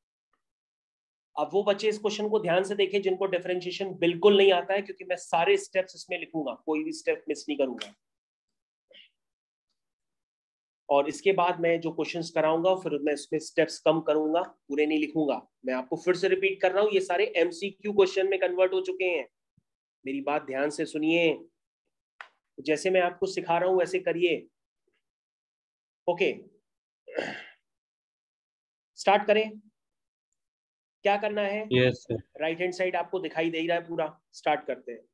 अब वो बच्चे इस क्वेश्चन को ध्यान से देखें जिनको डिफरेंशिएशन बिल्कुल नहीं आता है, क्योंकि मैं सारे स्टेप्स इसमें लिखूंगा, कोई भी स्टेप मिस नहीं करूंगा। और इसके बाद मैं जो क्वेश्चंस कराऊंगा फिर मैं इसमें स्टेप्स कम करूंगा, पूरे नहीं लिखूंगा। मैं आपको फिर से रिपीट कर रहा हूँ, ये सारे एमसीक्यू क्वेश्चन में कन्वर्ट हो चुके हैं। मेरी बात ध्यान से सुनिए, जैसे मैं आपको सिखा रहा हूं वैसे करिए। ओके, स्टार्ट करें। क्या करना है? Yes sir. Right hand side आपको दिखाई दे रहा है पूरा। स्टार्ट करते हैं।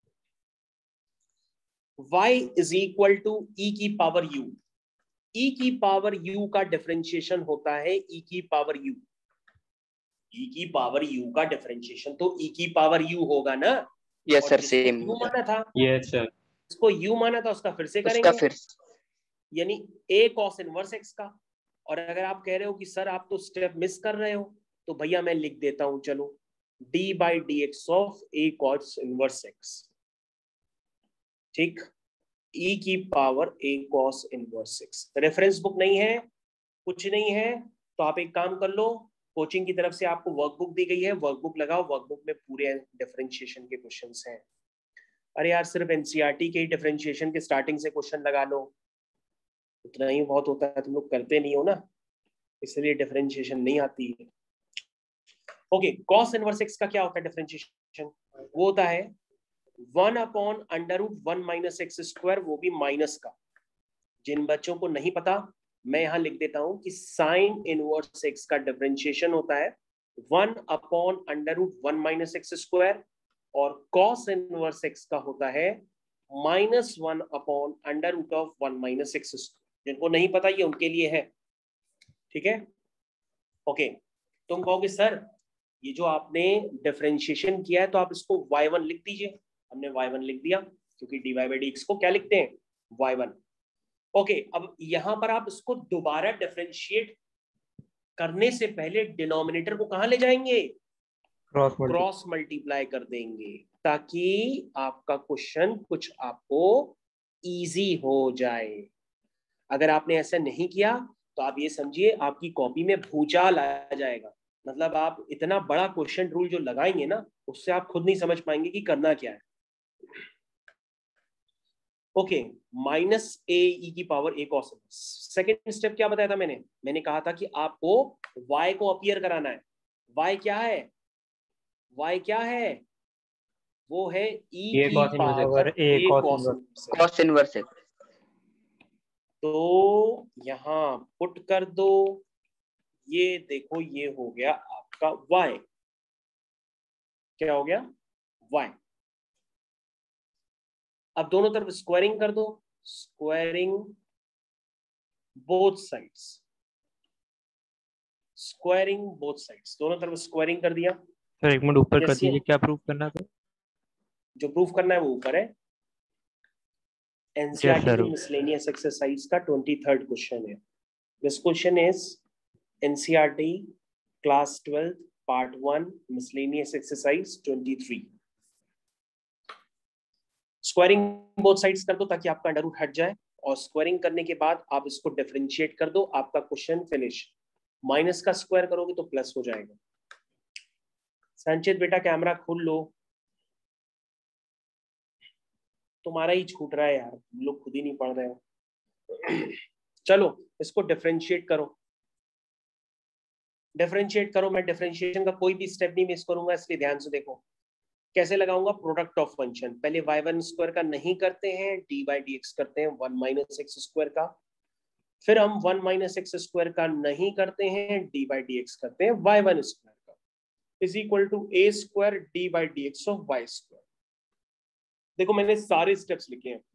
y is equal to e की पावर u। e की पावर u का डिफरेंशिएशन होता है e की पावर u। e की पावर u का डिफरेंशिएशन तो e की पावर u होगा ना। यस सर, जिसको सेम u माना था, यस सर। इसको u माना था, उसका फिर से उसका करेंगे, फिर यानी a cos इनवर्स x का। और अगर आप कह रहे हो कि सर आप तो स्टेप मिस कर रहे हो, तो भैया मैं लिख देता हूं, चलो d by d x of a cos inverse x। ठीक, e की power a cos inverse x। Reference book नहीं है, कुछ नहीं है, तो आप एक काम कर लो, कोचिंग की तरफ से आपको वर्कबुक दी गई है, वर्कबुक लगाओ। वर्कबुक में पूरे डिफरेंशिएशन के क्वेश्चंस हैं। अरे यार, सिर्फ एनसीईआरटी के ही डिफरेंशिएशन के स्टार्टिंग से क्वेश्चन लगा लो, उतना ही बहुत होता है। तुम लोग करते नहीं हो ना, इसलिए डिफरेंशिएशन नहीं आती है। ओके, कॉस इनवर्स एक्स का क्या होता है डिफरेंशिएशन? वो होता है one upon under root one minus x square, वो भी माइनस का। जिन बच्चों को नहीं पता, मैं यहां लिख देता हूं कि साइन इनवर्स एक्स का डिफरेंशिएशन होता है one upon under root one minus x square, और कॉस इनवर्स एक्स का होता है minus one upon under root of one minus x square. जिनको नहीं पता ये उनके लिए है, ठीक है। ओके, तुम कहोगे सर ये जो आपने डिफरेंशिएशन किया है तो आप इसको वाई वन लिख दीजिए। हमने वाई वन लिख दिया, क्योंकि d y by d x को क्या लिखते हैं? Y one. ओके, अब यहां पर आप इसको दोबारा डिफरेंशिएट करने से पहले डिनोमिनेटर को कहां ले जाएंगे? क्रॉस क्रॉस मल्टीप्लाई कर देंगे, ताकि आपका क्वेश्चन कुछ आपको इजी हो जाए। अगर आपने ऐसा नहीं किया तो आप ये समझिए आपकी कॉपी में भूचाल आ जाएगा। मतलब आप इतना बड़ा क्वेश्चन रूल जो लगाएंगे ना, उससे आप खुद नहीं समझ पाएंगे कि करना क्या है। ओके, माइनस ए ई की power a cos inverse. Second step क्या बताया था मैंने? मैंने कहा था कि आपको y को अपीयर कराना है। y क्या है? y क्या है? वो है e A की cos inverse x। Power A a cos cos inverse। Inverse x। Cos inverse x. तो यहां पुट कर दो, ये देखो ये हो गया आपका y। क्या हो गया? y। अब दोनों तरफ स्क्वायरिंग कर दो, squaring both sides, squaring both sides, दोनों तरफ स्क्वायरिंग कर दिया। सर एक मिनट ऊपर कर जैसे दीजिए, क्या प्रूफ करना था? जो प्रूफ करना है वो ऊपर है। Yes, NCERT sir. की मिसलेनियस एक्सरसाइज का ट्वेंटी थर्ड क्वेश्चन है। This question is NCERT class twelfth part one miscellaneous exercise twenty three. Squaring both sides कर दो ताकि आपका अंडर रूट हट जाए, और स्क्वायरिंग करने के बाद आप इसको डिफरेंशिएट कर दो, आपका क्वेश्चन फिनिश। माइनस का स्क्वायर करोगे तो प्लस हो जाएगा। संचित बेटा कैमरा खोल लो, तुम्हारा ही छूट रहा है यार, तुम लोग खुद ही नहीं पढ़ रहे हो। चलो इसको डिफरेंशिएट करो, डिफरेंशिएट करो। मैं डिफरेंशिएशन का कोई भी स्टेप नहीं मिस करूंगा, इसलिए ध्यान से देखो। कैसे लगाऊंगा? Product of function. पहले वाई वन स्क्वायर का नहीं करते हैं, डी बाई डी एक्स करते हैं वन माइनस एक्स स्क्वायर का। फिर हम वन माइनस एक्स स्क्वायर का नहीं करते हैं, डी बाई डी एक्स करते हैं वाई वन स्क्वायर का, is equal to a square d by d x of y square. देखो मैंने सारे स्टेप्स लिखे हैं,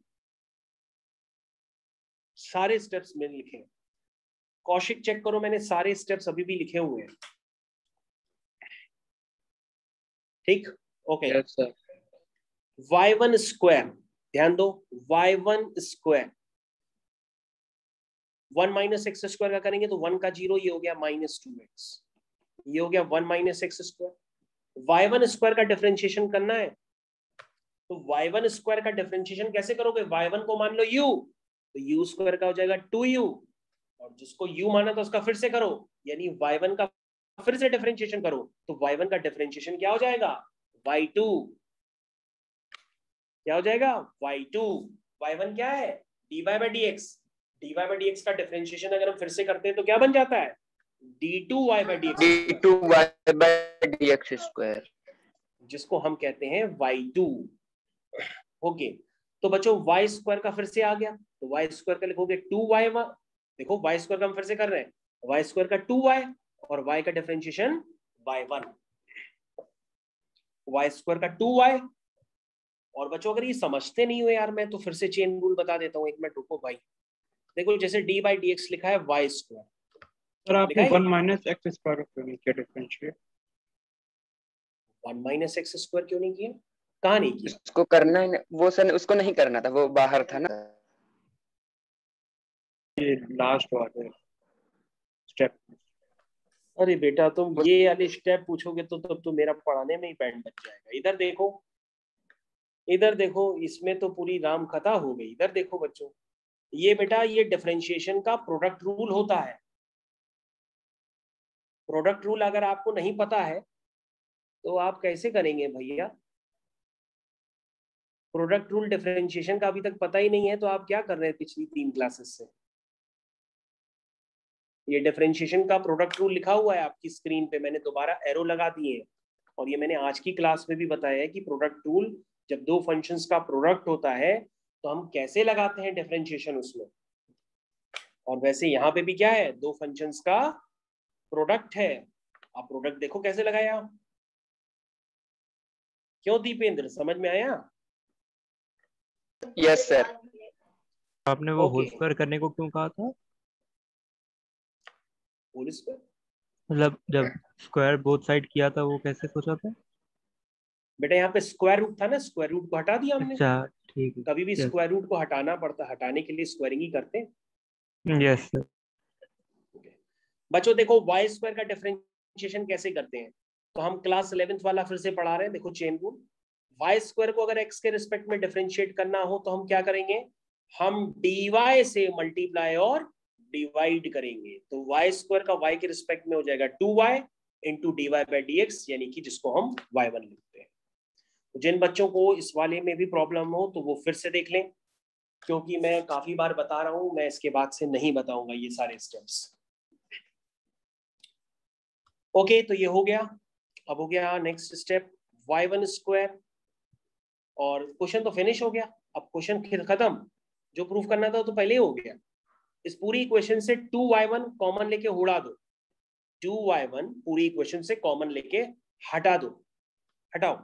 सारे स्टेप्स मैंने लिखे हैं। कौशिक चेक करो, मैंने सारे स्टेप्स अभी भी लिखे हुए हैं। ठीक, okay. Yes sir. Y one square, ध्यान दो, y one square one minus x square का करेंगे तो वन का जीरो, ये हो गया माइनस टू एक्स, ये हो गया one minus x square. Y one square का डिफरेंशिएशन करना है, तो वाई वन स्क्वायर का डिफरेंशिएशन कैसे करोगे? वाई वन को मान लो u, तो u स्क्वायर का हो जाएगा टू यू, और जिसको u माना तो उसका फिर से करो, यानी वाई वन का फिर से डिफरेंशिएशन करो, तो वाई वन का डिफरेंशिएशन क्या हो जाएगा? Y two. क्या हो जाएगा? Y two. वाई वन क्या है? dy by d x, dy by dx का डिफरेंशिएशन अगर हम फिर से करते हैं तो क्या बन जाता है, d two y by dx, d two y by d x square, जिसको हम कहते हैं वाई टू। ओके, तो बच्चों y स्क्वायर का फिर से आ गया, तो y स्क्वायर का लिखोगे टू वाई, देखो y स्क्वायर का हम फिर से कर रहे हैं, y स्क्वायर का टू वाई और y का differentiation y one, y square का टू वाई। और बच्चों अगर ये समझते नहीं हो यार, मैं तो फिर से चेन रूल बता देता हूँ, एक मिनट रुको भाई। देखो जैसे d बाई डी एक्स लिखा है वाई स्क्वायर, सर आपने वन माइनस एक्स स्क्वायर क्यों नहीं किया differentiate? One minus x square क्यों नहीं किया, कहाँ नहीं किया? उसको करना ही नहीं- वो सर उसको नहीं करना था, वो बाहर था ना। ये लास्ट वाला स्टेप। अरे बेटा तुम ये वाले स्टेप पूछोगे तो तब तो मेरा पढ़ाने में ही बैंड बच जाएगा। इधर देखो, इधर देखो, इसमें तो पूरी राम कथा हो गई। इधर देखो बच्चों, ये बेटा ये डिफरेंशिएशन का प्रोडक्ट रूल होता है। प्रोडक्ट रूल अगर आपको नहीं पता है तो आप कैसे करेंगे भैया? प्रोडक्ट रूल डिफरेंशिएशन का अभी तक पता ही नहीं है तो आप क्या कर रहे हैं पिछली तीन क्लासेस से? ये डिफरेंशिएशन का प्रोडक्ट रूल लिखा हुआ है आपकी स्क्रीन पे, मैंने दोबारा एरो लगा दिए हैं। और ये मैंने आज की क्लास में भी बताया है कि प्रोडक्ट रूल जब दो फंक्शंस का प्रोडक्ट होता है तो हम कैसे लगाते हैं डिफरेंशिएशन उसमें। और वैसे यहाँ पे भी क्या है, दो फंक्शंस का प्रोडक्ट है। आप प्रोडक्ट देखो कैसे लगाया, क्यों दीपेंद्र, समझ में आया? Yes sir. आपने वो होल Okay. स्क्वायर करने को क्यों कहा था? होल स्क्वायर मतलब जब स्क्वायर बोथ साइड किया था वो कैसे सोचा था? बेटा यहाँ पे स्क्वायर रूट था ना, स्क्वायर रूट को हटा दिया हमने। अच्छा ठीक है। कभी भी Yes. स्क्वायर रूट को हटाना पड़ता, हटाने के लिए स्क्वायरिंग ही करते हैं। Yes sir. बच्चों देखो y स्क्वायर का डिफरेंशिएशन कैसे करते हैं, तो हम क्लास इलेवेंथ वाला फिर से पढ़ा रहे हैं। देखो चेन रूल, y स्क्वायर को अगर x के रिस्पेक्ट में डिफरेंशिएट करना हो तो हम क्या करेंगे, हम dy से मल्टीप्लाई और डिवाइड करेंगे। तो y स्क्वायर का y के रिस्पेक्ट में हो जाएगा two y into d y by d x, यानी कि जिसको हम वाई वन लिखते हैं। जिन बच्चों को इस वाले में भी प्रॉब्लम हो तो वो फिर से देख लें, क्योंकि मैं काफी बार बता रहा हूं, मैं इसके बाद से नहीं बताऊंगा ये सारे स्टेप्स। ओके okay, तो ये हो गया। अब हो गया next step y one square, और क्वेश्चन तो फिनिश हो गया। अब क्वेश्चन खत्म, जो प्रूफ करना था तो पहले ही हो गया। इस पूरी इक्वेशन से टू वाई वन कॉमन लेके उड़ा दो, टू वाई वन पूरी इक्वेशन से कॉमन लेके हटा दो, हटाओ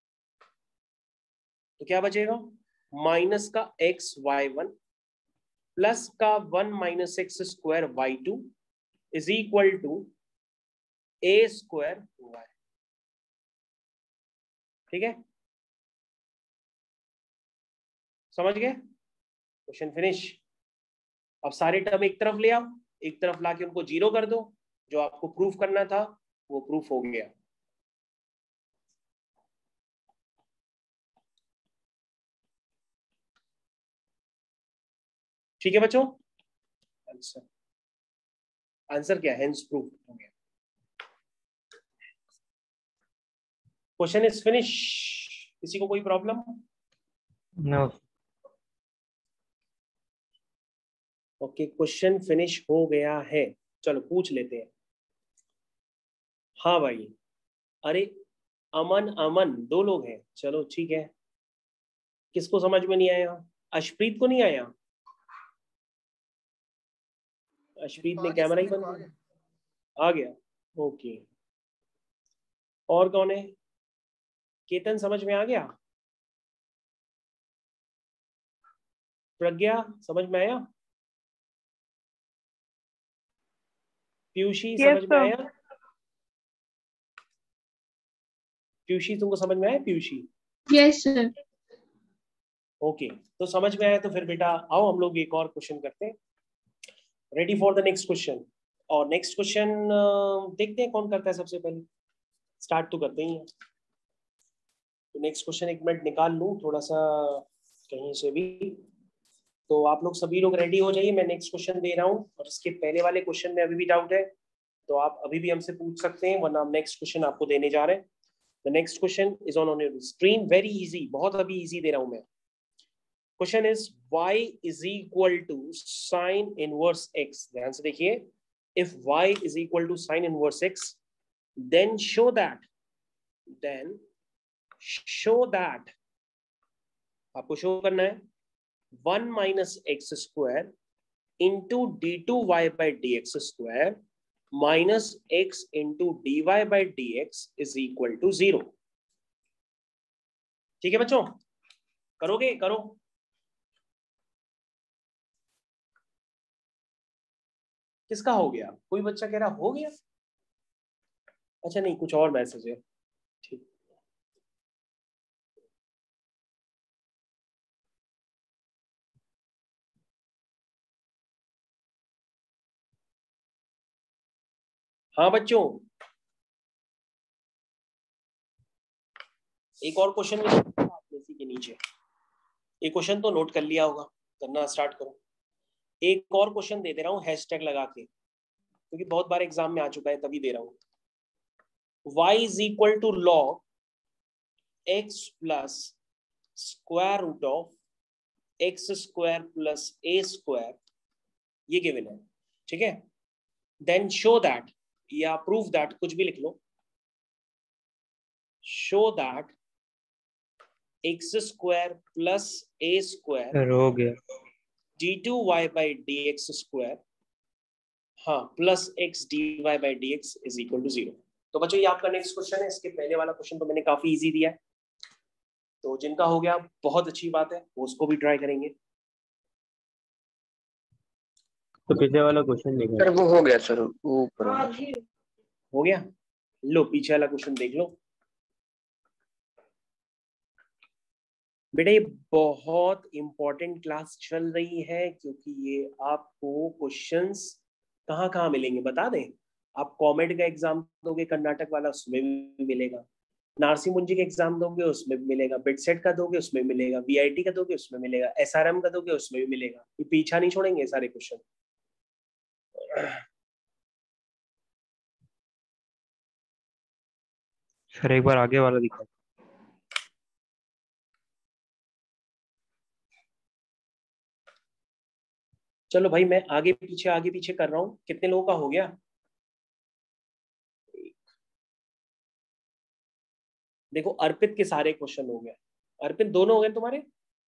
तो क्या बचेगा, माइनस का एक्स वाई वन प्लस का one minus x square y two is equal to a square y. ठीक है, समझ गए? Question finish. अब सारे टर्म एक तरफ ले आओ, एक तरफ लाके उनको जीरो कर दो, जो आपको प्रूफ करना था वो प्रूफ हो गया। ठीक है बच्चों, आंसर आंसर क्या है, हेंस प्रूफ हो गया। Question is finish. किसी को कोई problem? No. Okay, question finish हो गया है। चलो पूछ लेते हैं। हाँ भाई, अरे अमन अमन दो लोग हैं, चलो ठीक है। किसको समझ में नहीं आया? अशप्रीत को नहीं आया? अशप्रीत ने कैमरा ही बंद कर आ गया। ओके, और कौन है? केतन समझ में आ गया? प्रज्ञा समझ में आया? पीयूषी Yes, समझ में sir. आया? पीयूषी तुमको समझ में आया? Piyushji yes sir. ओके, तो समझ में आया तो फिर बेटा आओ हम लोग एक और क्वेश्चन करते हैं। Ready for the next question. और नेक्स्ट क्वेश्चन देखते हैं कौन करता है सबसे पहले। स्टार्ट तो करते ही हैं। तो नेक्स्ट क्वेश्चन एक मिनट निकाल लूं थोड़ा सा कहीं से भी। तो आप लोग सभी लोग रेडी हो जाइए, मैं नेक्स्ट क्वेश्चन दे रहा हूँ। और इसके पहले वाले क्वेश्चन में अभी भी डाउट है तो आप अभी भी हमसे पूछ सकते हैं, वरना हम नेक्स्ट क्वेश्चन आपको देने जा रहे हैं। The next question is on on your screen, very easy, बहुत अभी इजी दे रहा हूँ मैं। Question is y is equal to sine inverse x। ध्यान से देखिए, if y is equal to sine inverse x, then show that then show that आपको शो करना है one minus x square into d two y by d x square minus x into d y by d x is equal to zero. ठीक है बच्चों, करोगे? करो। किसका हो गया? कोई बच्चा कह रहा हो गया। अच्छा नहीं, कुछ और मैसेज है। ठीक, हाँ बच्चों, एक और क्वेश्चन में आपने इसी के नीचे एक क्वेश्चन तो नोट कर लिया होगा, करना स्टार्ट करो। एक और क्वेश्चन दे दे रहा हूँ हैशटैग लगा के, क्योंकि बहुत बार एग्जाम में आ चुका है, तभी दे रहा हूँ। y is equal to log x plus square root of x square plus a square, ये गिवन है। ठीक है, देन शो दैट या प्रूव दैट, कुछ भी लिख लो, show that x square plus a square हो गया d two y by d x square, हाँ, plus x d y by d x is equal to zero. तो बच्चों ये आपका नेक्स्ट क्वेश्चन है। इसके पहले वाला क्वेश्चन तो मैंने काफी इजी दिया है, तो जिनका हो गया बहुत अच्छी बात है, वो उसको भी ट्राई करेंगे। तो पीछे वाला क्वेश्चन देखो सर, वो हो गया सर, वो ऊपर हो गया। हो गया, लो पीछे वाला क्वेश्चन देख लो बेटा। ये बहुत इंपॉर्टेंट क्लास चल रही है, क्योंकि ये आपको क्वेश्चंस कहाँ कहाँ मिलेंगे बता दें। आप कॉमेड का एग्जाम दोगे कर्नाटक वाला, उसमें भी मिलेगा। नारसी मुंजी का एग्जाम दोगे, उसमें भी मिलेगा। बिटसेट का दोगे, उसमें मिलेगा। वीआईटी का दोगे, उसमें मिलेगा। एसआरएम का दोगे, उसमें भी मिलेगा। ये पीछा नहीं छोड़ेंगे सारे क्वेश्चन। सर एक बार आगे वाला दिखा। चलो भाई, मैं आगे पीछे आगे पीछे कर रहा हूँ। कितने लोगों का हो गया? देखो, अर्पित के सारे क्वेश्चन हो गए। अर्पित, दोनों हो गए तुम्हारे?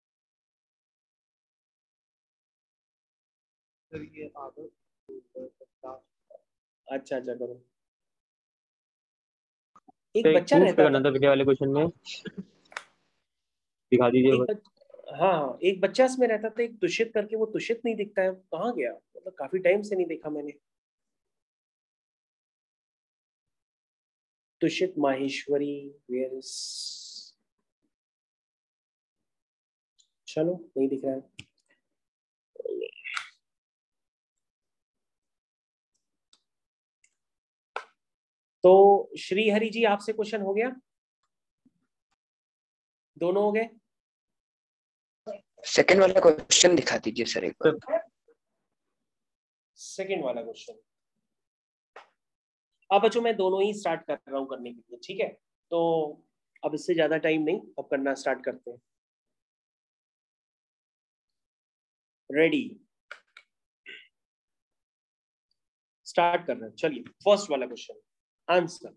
अच्छा अच्छा, करो। एक तो बच्चा प्रूफ रहता करना था, था पीछे वाले क्वेश्चन में, दिखा दीजिए एक बस। बच... हाँ हाँ, एक बच्चा इसमें रहता था, एक तुषित करके। वो तुषित नहीं दिखता है, कहाँ गया? मतलब काफी टाइम से नहीं देखा मैंने। तुषित माहेश्वरी, वेयर इज, चलो नहीं दिख रहा है। तो श्रीहरि जी, आपसे क्वेश्चन हो गया? दोनों हो गए? सेकंड वाला क्वेश्चन दिखा दीजिए सर एक बार। सेकंड वाला क्वेश्चन अब बच्चों मैं दोनों ही स्टार्ट कर रहा हूं करने के लिए। ठीक है, तो अब इससे ज्यादा टाइम नहीं, अब करना स्टार्ट करते हैं। रेडी, स्टार्ट कर रहे हैं। चलिए, फर्स्ट वाला क्वेश्चन आंसर।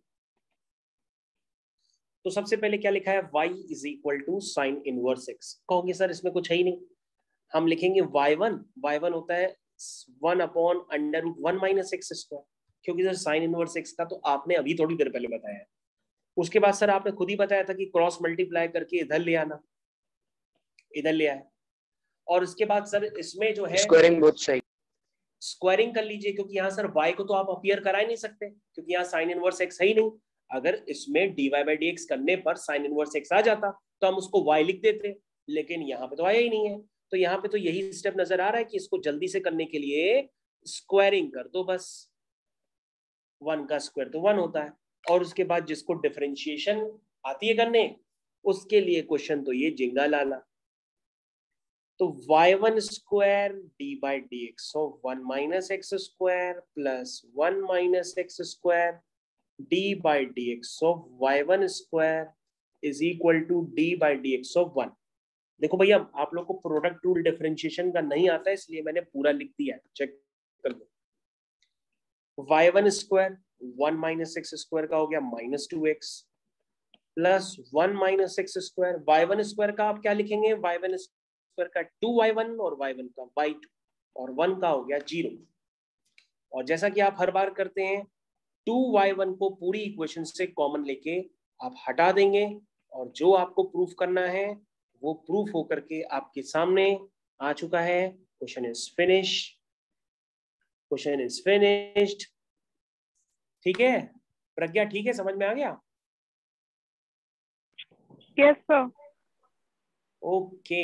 तो सबसे पहले क्या लिखा है? y is equal to sine inverse x। कहोगे सर इसमें कुछ है ही नहीं। हम लिखेंगे वाई वन। वाई वन होता है one upon under root one minus x square, क्योंकि सर साइन इनवर्स एक्स का तो आपने अभी थोड़ी देर पहले बताया है। उसके बाद सर आपने खुद ही बताया था कि क्रॉस मल्टीप्लाई करके इधर ले आना, इधर ले आए। और इसके बाद सर इसमें जो है स्क्वायरिंग बोथ साइड, स्क्वायरिंग कर लीजिए, क्योंकि यहाँ सर y को तो आप अपीयर करा ही नहीं सकते, क्योंकि यहाँ साइन इनवर्स x है ही नहीं। अगर इसमें dy बाई डी एक्स करने पर साइन इनवर्स x आ जाता तो हम उसको y लिख देते, लेकिन यहाँ पे तो आया ही नहीं है। तो यहाँ पे तो यही स्टेप नजर आ रहा है कि इसको जल्दी से करने के लिए स्क्वायरिंग कर दो बस। वन का स्क्वायर तो वन होता है, और उसके बाद जिसको डिफरेंशिएशन आती है करने, उसके लिए क्वेश्चन तो ये जिंगा लाला। तो y one square d by d x of one minus x square plus one minus x square d by d x of y one square is equal to d by d x of one. देखो भैया आप लोग को product rule differentiation का नहीं आता है, इसलिए मैंने पूरा लिख दिया है, चेक कर लो। Y one square one minus x square का हो गया minus two x plus one minus x square. Y one square का आप क्या लिखेंगे, वाई वन स्क्वायर का टू वाई वन और वाई वन का वाई टू और वन का हो गया जीरो। और जैसा कि आप हर बार करते हैं टू वाई वन को पूरी इक्वेशन से कॉमन लेके आप हटा देंगे और जो आपको प्रूफ करना है वो प्रूफ होकर के आपके सामने आ चुका है। Question is finish, question is finished. ठीक है प्रज्ञा, ठीक है, समझ में आ गया? Yes sir. ओके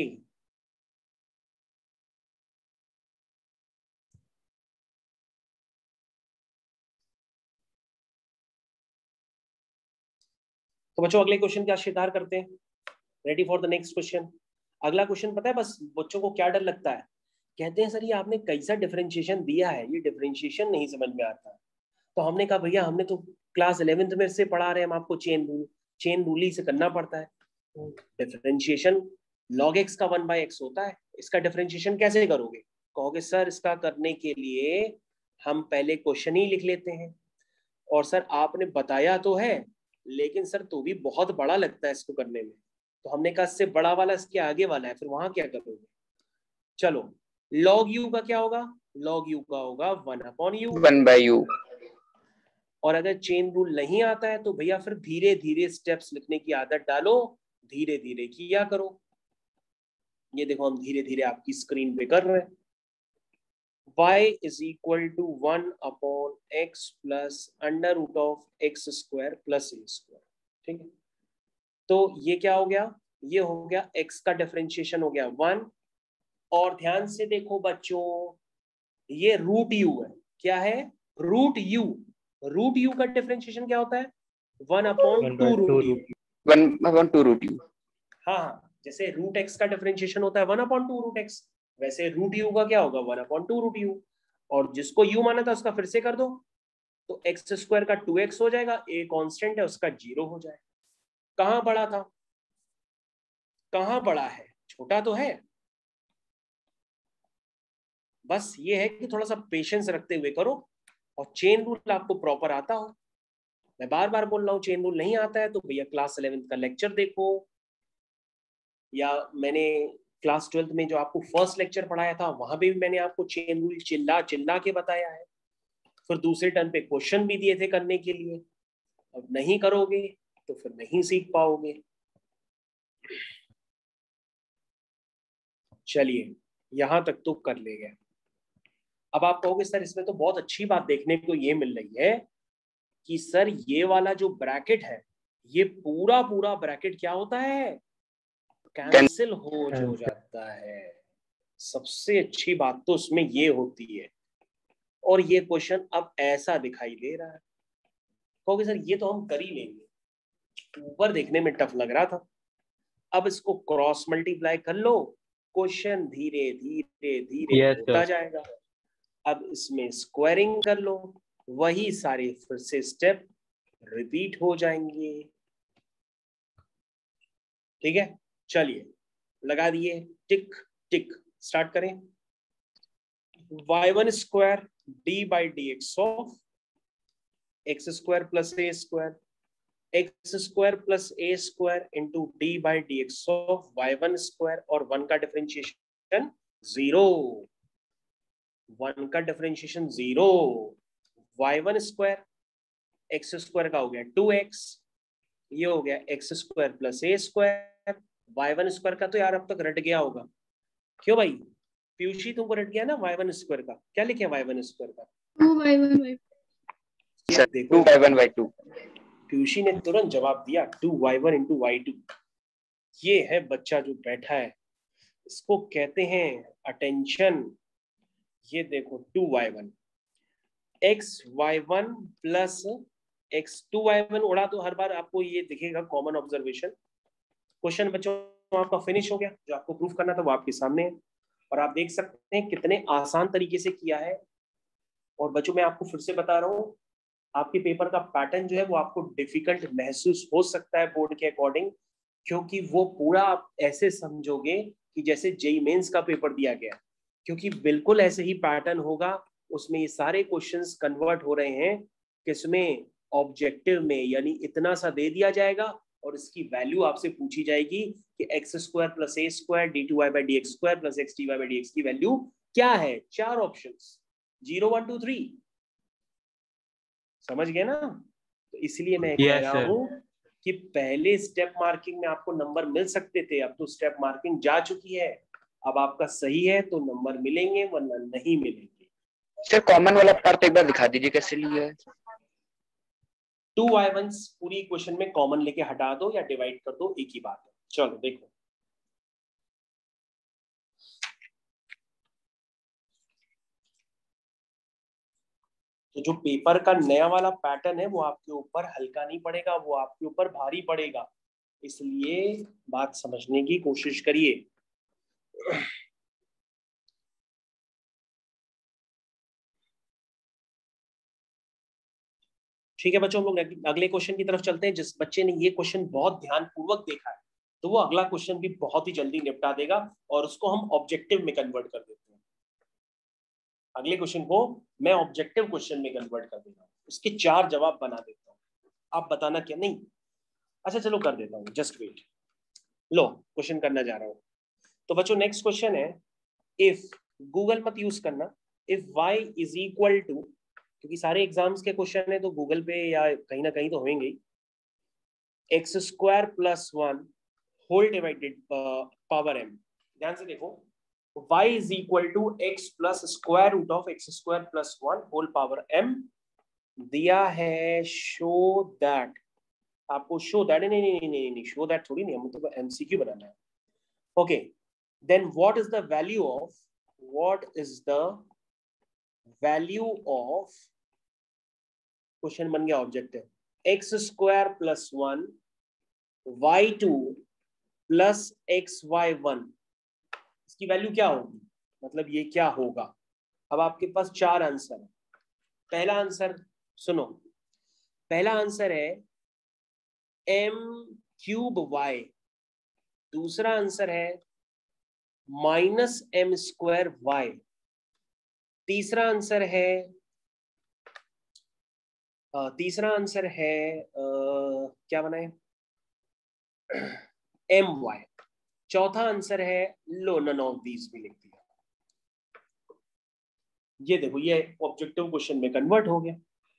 तो बच्चों अगले क्वेश्चन का शिकार करते हैं। Ready for the next question. अगला क्वेश्चन पता है बस बच्चों को क्या डर लगता है, कहते हैं सर ये आपने कैसा डिफरेंशिएशन दिया है, ये डिफरेंशिएशन नहीं समझ में आता। तो हमने कहा भैया हमने तो क्लास इलेवेंथ में से पढ़ा रहे हैं, हम आपको चेन रूल चेन रूल ही से करना पड़ता है। डिफरेंशिएशन लॉग एक्स का वन बाय एक्स होता है, इसका डिफरेंशिएशन कैसे करोगे? कहोगे सर इसका करने के लिए हम पहले क्वेश्चन ही लिख लेते हैं। और सर आपने बताया तो है लेकिन सर तो भी बहुत बड़ा लगता है इसको करने में। तो हमने कहा इससे बड़ा वाला इसके आगे वाला है, फिर वहां क्या करोगे? चलो लॉग यू का क्या होगा, लॉग यू का होगा one upon u, one by u. और अगर चेन रूल नहीं आता है तो भैया फिर धीरे धीरे स्टेप्स लिखने की आदत डालो, धीरे धीरे किया करो। ये देखो हम धीरे धीरे आपकी स्क्रीन पे कर रहे हैं। y is equal to one upon x plus under root of x square plus a square। ठीक है, तो ये क्या हो गया, ये हो गया x का डिफरेंशिएशन हो गया वन। और ध्यान से देखो बच्चों ये रूट u है, क्या है रूट u। रूट u का डिफरेंशिएशन क्या होता है, one upon two root u। One upon two root u. हाँ हाँ, जैसे रूट x का डिफरेंशिएशन होता है one upon two root x, वैसे रूट u का क्या होगा one upon two root u। और जिसको u माना था उसका फिर से कर दो, तो एक्स स्क्वायर का टू एक्स हो जाएगा, a कांस्टेंट है उसका जीरो हो जाएगा। कहाँ बड़ा था, कहाँ बड़ा है, छोटा तो है। बस ये है कि थोड़ा सा पेशेंस रखते हुए करो और चेन रूल आपको प्रॉपर आता हो। मैं बार बार बोल रहा हूँ चेन रूल नहीं आता है तो भैया क्लास इलेवेंथ का लेक्चर देखो, या मैंने क्लास ट्वेल्थ में जो आपको फर्स्ट लेक्चर पढ़ाया था वहां पे भी मैंने आपको चेन रूल चिल्ला चिल्ला के बताया है। फिर दूसरे टर्न पे क्वेश्चन भी दिए थे करने के लिए, अब नहीं करोगे तो फिर नहीं सीख पाओगे। चलिए यहां तक तो कर ले गए। अब आप कहोगे सर इसमें तो बहुत अच्छी बात देखने को ये मिल रही है कि सर ये वाला जो ब्रैकेट है ये पूरा पूरा ब्रैकेट क्या होता है, कैंसिल हो जो जाता है। सबसे अच्छी बात तो उसमें ये होती है। और ये क्वेश्चन अब ऐसा दिखाई दे रहा है, कहोगे सर ये तो हम कर ही लेंगे, ऊपर देखने में टफ लग रहा था। अब इसको क्रॉस मल्टीप्लाई कर लो, क्वेश्चन धीरे धीरे धीरे yes, होता जाएगा। अब इसमें स्क्वायरिंग कर लो, वही सारे फिर से स्टेप रिपीट हो जाएंगे। ठीक है चलिए लगा दिए टिक टिक, स्टार्ट करें। Y one square d by d x of x square plus a square, x square plus a square into d by d x of y one square, और one का differentiation zero, one का differentiation zero. Y one square x square का हो गया two x, ये हो गया x square plus a square. Y one square का तो यार अब तक रट गया होगा, क्यों भाई पीयूषी तुमको रट गया ना वाई वन स्क्वायर का, क्या लिखे वाई वन स्क्वायर का, two by one by two by one by two. Piyushi ने तुरंत जवाब दिया two y one into y two. ये है बच्चा जो बैठा है, इसको कहते हैं अटेंशन। ये देखो two y one x y one plus x, two y one उड़ा तो हर बार आपको ये दिखेगा कॉमन ऑब्जर्वेशन। क्वेश्चन बच्चों आपका फिनिश हो गया, जो आपको प्रूफ करना था वो आपके सामने है और आप देख सकते हैं कितने आसान तरीके से किया है। और बच्चों मैं आपको फिर से बता रहा हूँ, आपके पेपर का पैटर्न जो है वो आपको डिफिकल्ट महसूस हो सकता है बोर्ड के अकॉर्डिंग, क्योंकि वो पूरा आप ऐसे समझोगे कि जैसे जेई मेंस का पेपर दिया गया, क्योंकि बिल्कुल ऐसे ही पैटर्न होगा। उसमें ये सारे क्वेश्चंस कन्वर्ट हो रहे हैं किसमें, ऑब्जेक्टिव में, यानी इतना सा दे दिया जाएगा और इसकी वैल्यू आपसे पूछी जाएगी कि x square plus a square d two y by d x square plus x d y by d x की वैल्यू क्या है। चार options, zero one two three, समझ गए ना। तो इसलिए मैं Yes, कह रहा sir. हूं कि पहले स्टेप मार्किंग में आपको नंबर मिल सकते थे, अब तो स्टेप मार्किंग जा चुकी है। अब आपका सही है तो नंबर मिलेंगे, वरना नहीं मिलेंगे। सर कॉमन वाला पार्ट एक बार दिखा दीजिए कैसे लिया है। टू वाई वन पूरी क्वेश्चन में कॉमन लेके हटा दो या डिवाइड कर दो, एक ही बात है। चलो देखो, तो जो पेपर का नया वाला पैटर्न है वो आपके ऊपर हल्का नहीं पड़ेगा, वो आपके ऊपर भारी पड़ेगा। इसलिए बात समझने की कोशिश करिए। ठीक है बच्चों, हम लोग अगले क्वेश्चन की तरफ चलते हैं। जिस बच्चे ने ये क्वेश्चन बहुत ध्यानपूर्वक देखा है तो वो अगला क्वेश्चन भी बहुत ही जल्दी निपटा देगा और उसको हम ऑब्जेक्टिव में कन्वर्ट कर देते हैं। अगले क्वेश्चन को मैं ऑब्जेक्टिव क्वेश्चन में कन्वर्ट कर देता हूँ, उसके चार जवाब बना देता हूँ। आप बताना क्या, नहीं अच्छा चलो कर देता हूँ, जस्ट वेट। लो क्वेश्चन करना जा रहा हूँ। तो बच्चों नेक्स्ट क्वेश्चन है, इफ, गूगल मत यूज करना, if y is equal to, क्योंकि सारे एग्जाम्स के क्वेश्चन है तो गूगल पे या कहीं ना कहीं तो होंगे, x square plus one whole divided power m। ध्यान से देखो, y is equal to x plus square root of x square plus one whole power m दिया है। शो दैट, आपको शो दैट, नहीं नहीं नहीं नहीं नहीं शो दैट थोड़ी नहीं, हमको तो एमसीक्यू बनाना है। Okay, then what is the value of, what is the value of, question बन गया objective, x square plus one y two plus x y one, इसकी वैल्यू क्या होगी, मतलब ये क्या होगा। अब आपके पास चार आंसर है। पहला आंसर सुनो, पहला आंसर है एम क्यूब वाई, दूसरा आंसर है माइनस एम स्क्वायर वाई, तीसरा आंसर है आ, तीसरा आंसर है आ, क्या बनाए, एम वाई, चौथा आंसर है लो नन ऑफ दीज भी लिख दिया। ये देखो ये ऑब्जेक्टिव क्वेश्चन में कन्वर्ट हो गया।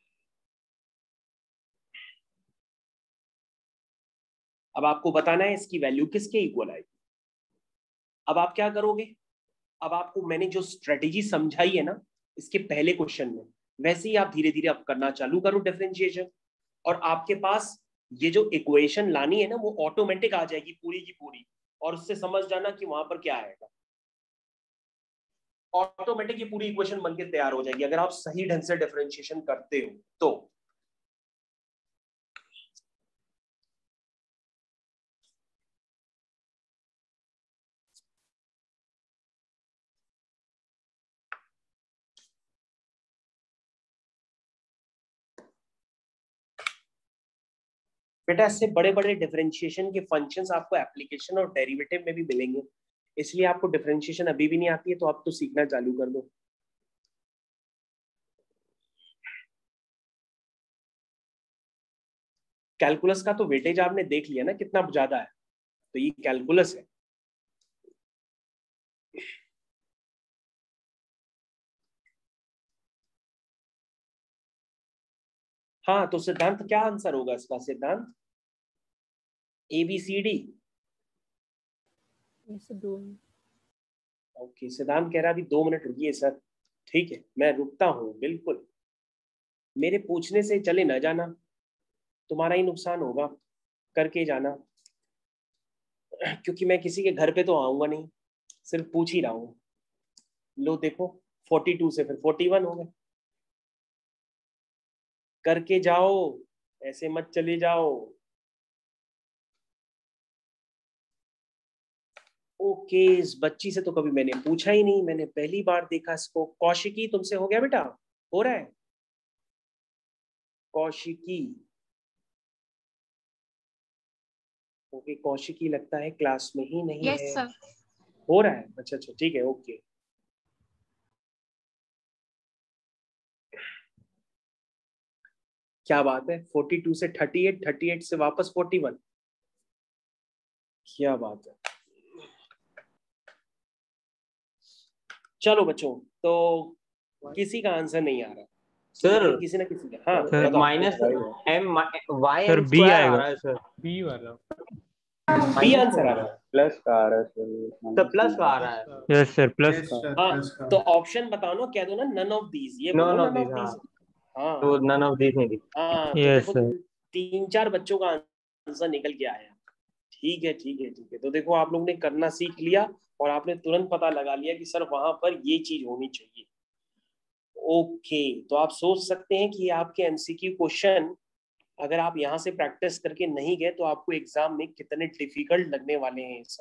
अब आपको बताना है इसकी वैल्यू किसके इक्वल आएगी। अब आप क्या करोगे, अब आपको मैंने जो स्ट्रेटेजी समझाई है ना इसके पहले क्वेश्चन में, वैसे ही आप धीरे धीरे अब करना चालू करो डिफरेंशिएशन, और आपके पास ये जो इक्वेशन लानी है ना वो ऑटोमेटिक आ जाएगी पूरी की पूरी, और उससे समझ जाना कि वहां पर क्या आएगा। ऑटोमेटिक ये पूरी इक्वेशन बनके तैयार हो जाएगी अगर आप सही ढंग से डिफरेंशिएशन करते हो तो। बेटा इससे बड़े बड़े डिफरेंशिएशन के फंक्शंस आपको एप्लीकेशन और डेरिवेटिव में भी मिलेंगे, इसलिए आपको डिफरेंशिएशन अभी भी नहीं आती है तो आप तो सीखना चालू कर दो। कैलकुलस का तो वेटेज आपने देख लिया ना कितना ज्यादा है, तो ये कैलकुलस है। हाँ तो सिद्धांत क्या आंसर होगा इसका, Siddhant A B C D. Okay Siddhant कह रहा अभी दो मिनट रुकिए सर। ठीक है मैं रुकता हूँ बिल्कुल, मेरे पूछने से चले न जाना, तुम्हारा ही नुकसान होगा, करके जाना, क्योंकि मैं किसी के घर पे तो आऊंगा नहीं, सिर्फ पूछ ही रहा हूँ। लो देखो फोर्टी टू से फिर फोर्टी वन हो गए, करके जाओ, ऐसे मत चले जाओ। ओके इस बच्ची से तो कभी मैंने पूछा ही नहीं, मैंने पहली बार देखा इसको। कौशिकी तुमसे हो गया बेटा, हो रहा है कौशिकी, ओके, कौशिकी लगता है क्लास में ही नहीं Yes, है। sir. हो रहा है, अच्छा अच्छा ठीक है, ओके। क्या बात है, बयालीस से अड़तीस, अड़तीस से वापस इकतालीस, क्या बात है। चलो बच्चों, तो किसी का आंसर नहीं आ रहा सर। लेकिन किसी ना किसी का, हाँ सर, बताओ। Minus m y sir m B square आ आएगा। रहा है सर। बी वाला बी आंसर आ रहा है। प्लस का आ रहा है तो प्लस का आ रहा है। यस सर, प्लस Yes, का। sir, हाँ plus का। तो ऑप्शन बताओ ना, कह दो ना नन ऑफ दीज, ये नो बोलो नो नन दिस, ऑफ हाँ दीज। हाँ तो नन ऑफ दिस नहीं दिख। हाँ, तो यस देखो सर। तीन चार बच्चों का आंसर निकल के आया। ठीक है ठीक है ठीक है, तो देखो आप लोग ने करना सीख लिया और आपने तुरंत पता लगा लिया कि सर वहां पर ये चीज होनी चाहिए। ओके, तो आप सोच सकते हैं कि आपके एमसीक्यू क्वेश्चन अगर आप यहाँ से प्रैक्टिस करके नहीं गए तो आपको एग्जाम में कितने डिफिकल्ट लगने वाले हैं सब।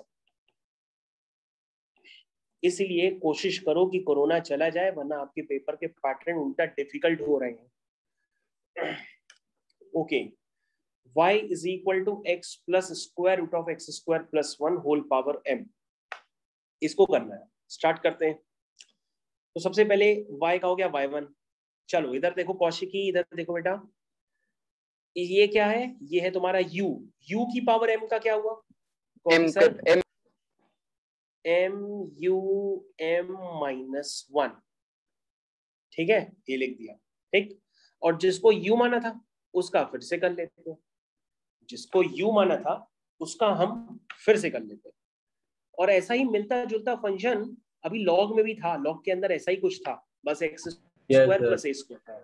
इसलिए कोशिश करो कि कोरोना चला जाए, वरना आपके पेपर के पैटर्न उल्टा डिफिकल्ट हो रहे हैं। Okay, y is equal to x plus square root of x square plus one whole power m, इसको करना है। स्टार्ट करते हैं। तो सबसे पहले y का हो गया वाई वन। चलो इधर देखो कौशिकी, इधर देखो बेटा, ये क्या है, ये है तुम्हारा u। u की पावर m का क्या हुआ M सर? का M m u m minus one, ठीक है, ये लिख दिया। ठीक, और जिसको u माना था उसका फिर से कर लेते हैं, जिसको u माना था उसका हम फिर से कर लेते हैं। और ऐसा ही मिलता जुलता फंक्शन अभी लॉग में भी था, लॉग के अंदर ऐसा ही कुछ था, बस x square plus a square था।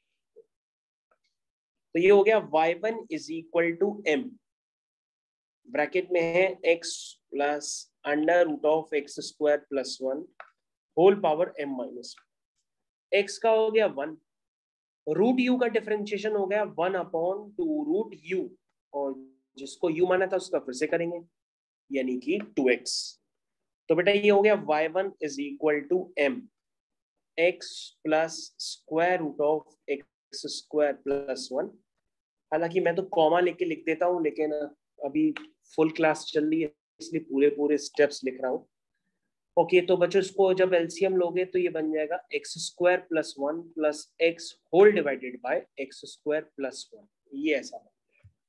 तो ये हो गया y one is equal to m, bracket में है x plus under root of x square plus one whole power m minus. x का हो गया वन, रूट u का डिफरेंशिएशन हो गया one upon two root u, और जिसको u माना था उसका फिर से करेंगे, यानी कि टू एक्स। तो बेटा ये हो गया y one is equal to m x plus square root of x square plus one. हालांकि मैं तो कॉमा लेके लिख देता हूँ, लेकिन अभी फुल क्लास चल रही है इसलिए पूरे पूरे स्टेप्स लिख रहा हूँ। ओके, तो बच्चों इसको जब एलसीएम लोगे तो ये बन जाएगा x square plus one plus x whole divided by x square plus one, ये ऐसा है।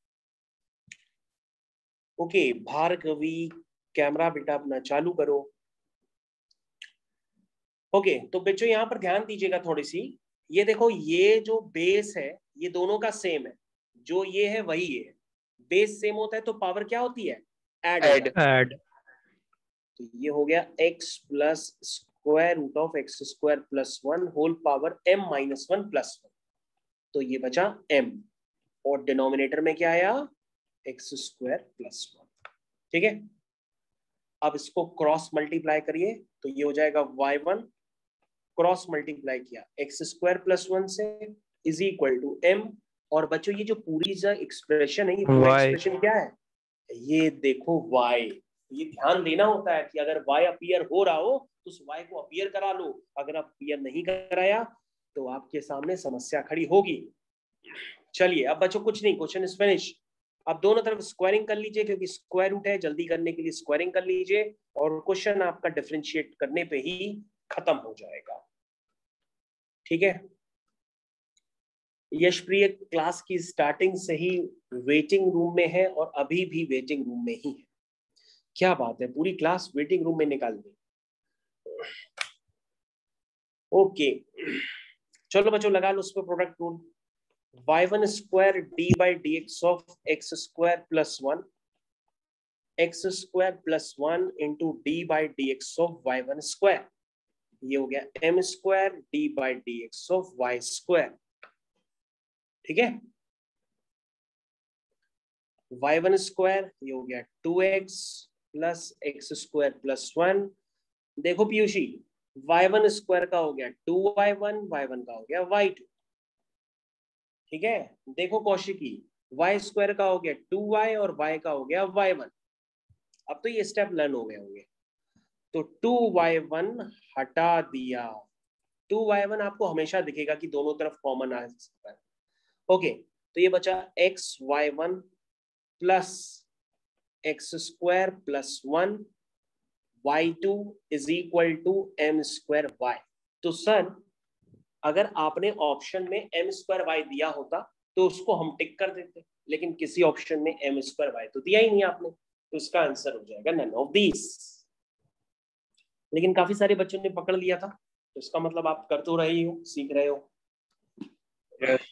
ओके भार्गवी, कैमरा बेटा अपना चालू करो। ओके, तो बच्चों यहाँ पर ध्यान दीजिएगा थोड़ी सी, ये देखो ये जो बेस है ये दोनों का सेम है, जो ये है वही है। बेस सेम होता है तो पावर क्या होती है? Add add add. तो ये हो गया x plus square root of x square plus one whole power m minus one plus one, तो ये बचा m, और डिनोमिनेटर में क्या आया? X square plus one. ठीक है, अब इसको क्रॉस मल्टीप्लाई करिए तो ये हो जाएगा वाई वन, क्रॉस मल्टीप्लाई किया एक्स स्क्वायर प्लस वन से इज इक्वल टू m, और बच्चों ये जो पूरी जो एक्सप्रेशन है ये पूरा Y। एक्सप्रेशन क्या है? ये देखो y, ये ध्यान देना होता है कि अगर y अपीयर हो रहा हो तो उस y को अपीयर करा लो, अगर अपीयर नहीं कराया तो आपके सामने समस्या खड़ी होगी। चलिए अब बच्चों कुछ नहीं, क्वेश्चन इज फिनिश। अब दोनों तरफ स्क्वायरिंग कर लीजिए, क्योंकि स्क्वायर रूट है, जल्दी करने के लिए स्क्वायरिंग कर लीजिए और क्वेश्चन आपका डिफरेंशिएट करने पे ही खत्म हो जाएगा। ठीक है, यशप्रिय क्लास की स्टार्टिंग से ही वेटिंग रूम में है और अभी भी वेटिंग रूम में ही है। क्या बात है, पूरी क्लास वेटिंग रूम में निकाल दी। ओके चलो बच्चों लगा लो उस पर product rule. Y one square d by d x of x square plus one, x square plus one into d by d x of y one square, ये हो गया m square d by d x of y square. ठीक है, y one square ये हो गया two x plus x square plus one. देखो Piyushi, y one square का हो गया two y one, Y one का हो गया वाई टू। ठीक है, देखो कौशिकी, वाई स्क्वायर का हो गया टू वाई और वाई का हो गया वाई वन। अब तो ये स्टेप लर्न हो गए होंगे। तो टू वाई वन हटा दिया, टू वाई वन आपको हमेशा दिखेगा कि दोनों तरफ कॉमन आ सकता है। ओके, तो ये बचा x y one plus x square plus one y two is equal to m square y. तो सर अगर आपने ऑप्शन में एम स्क्वायर वाई दिया होता तो उसको हम टिक कर देते, लेकिन किसी ऑप्शन में एम स्क्वायर वाई तो दिया ही नहीं आपने, तो इसका आंसर हो जाएगा नन ऑफ दीस। लेकिन काफी सारे बच्चों ने पकड़ लिया था, तो इसका मतलब आप कर तो रहे हो, सीख रहे हो। yes.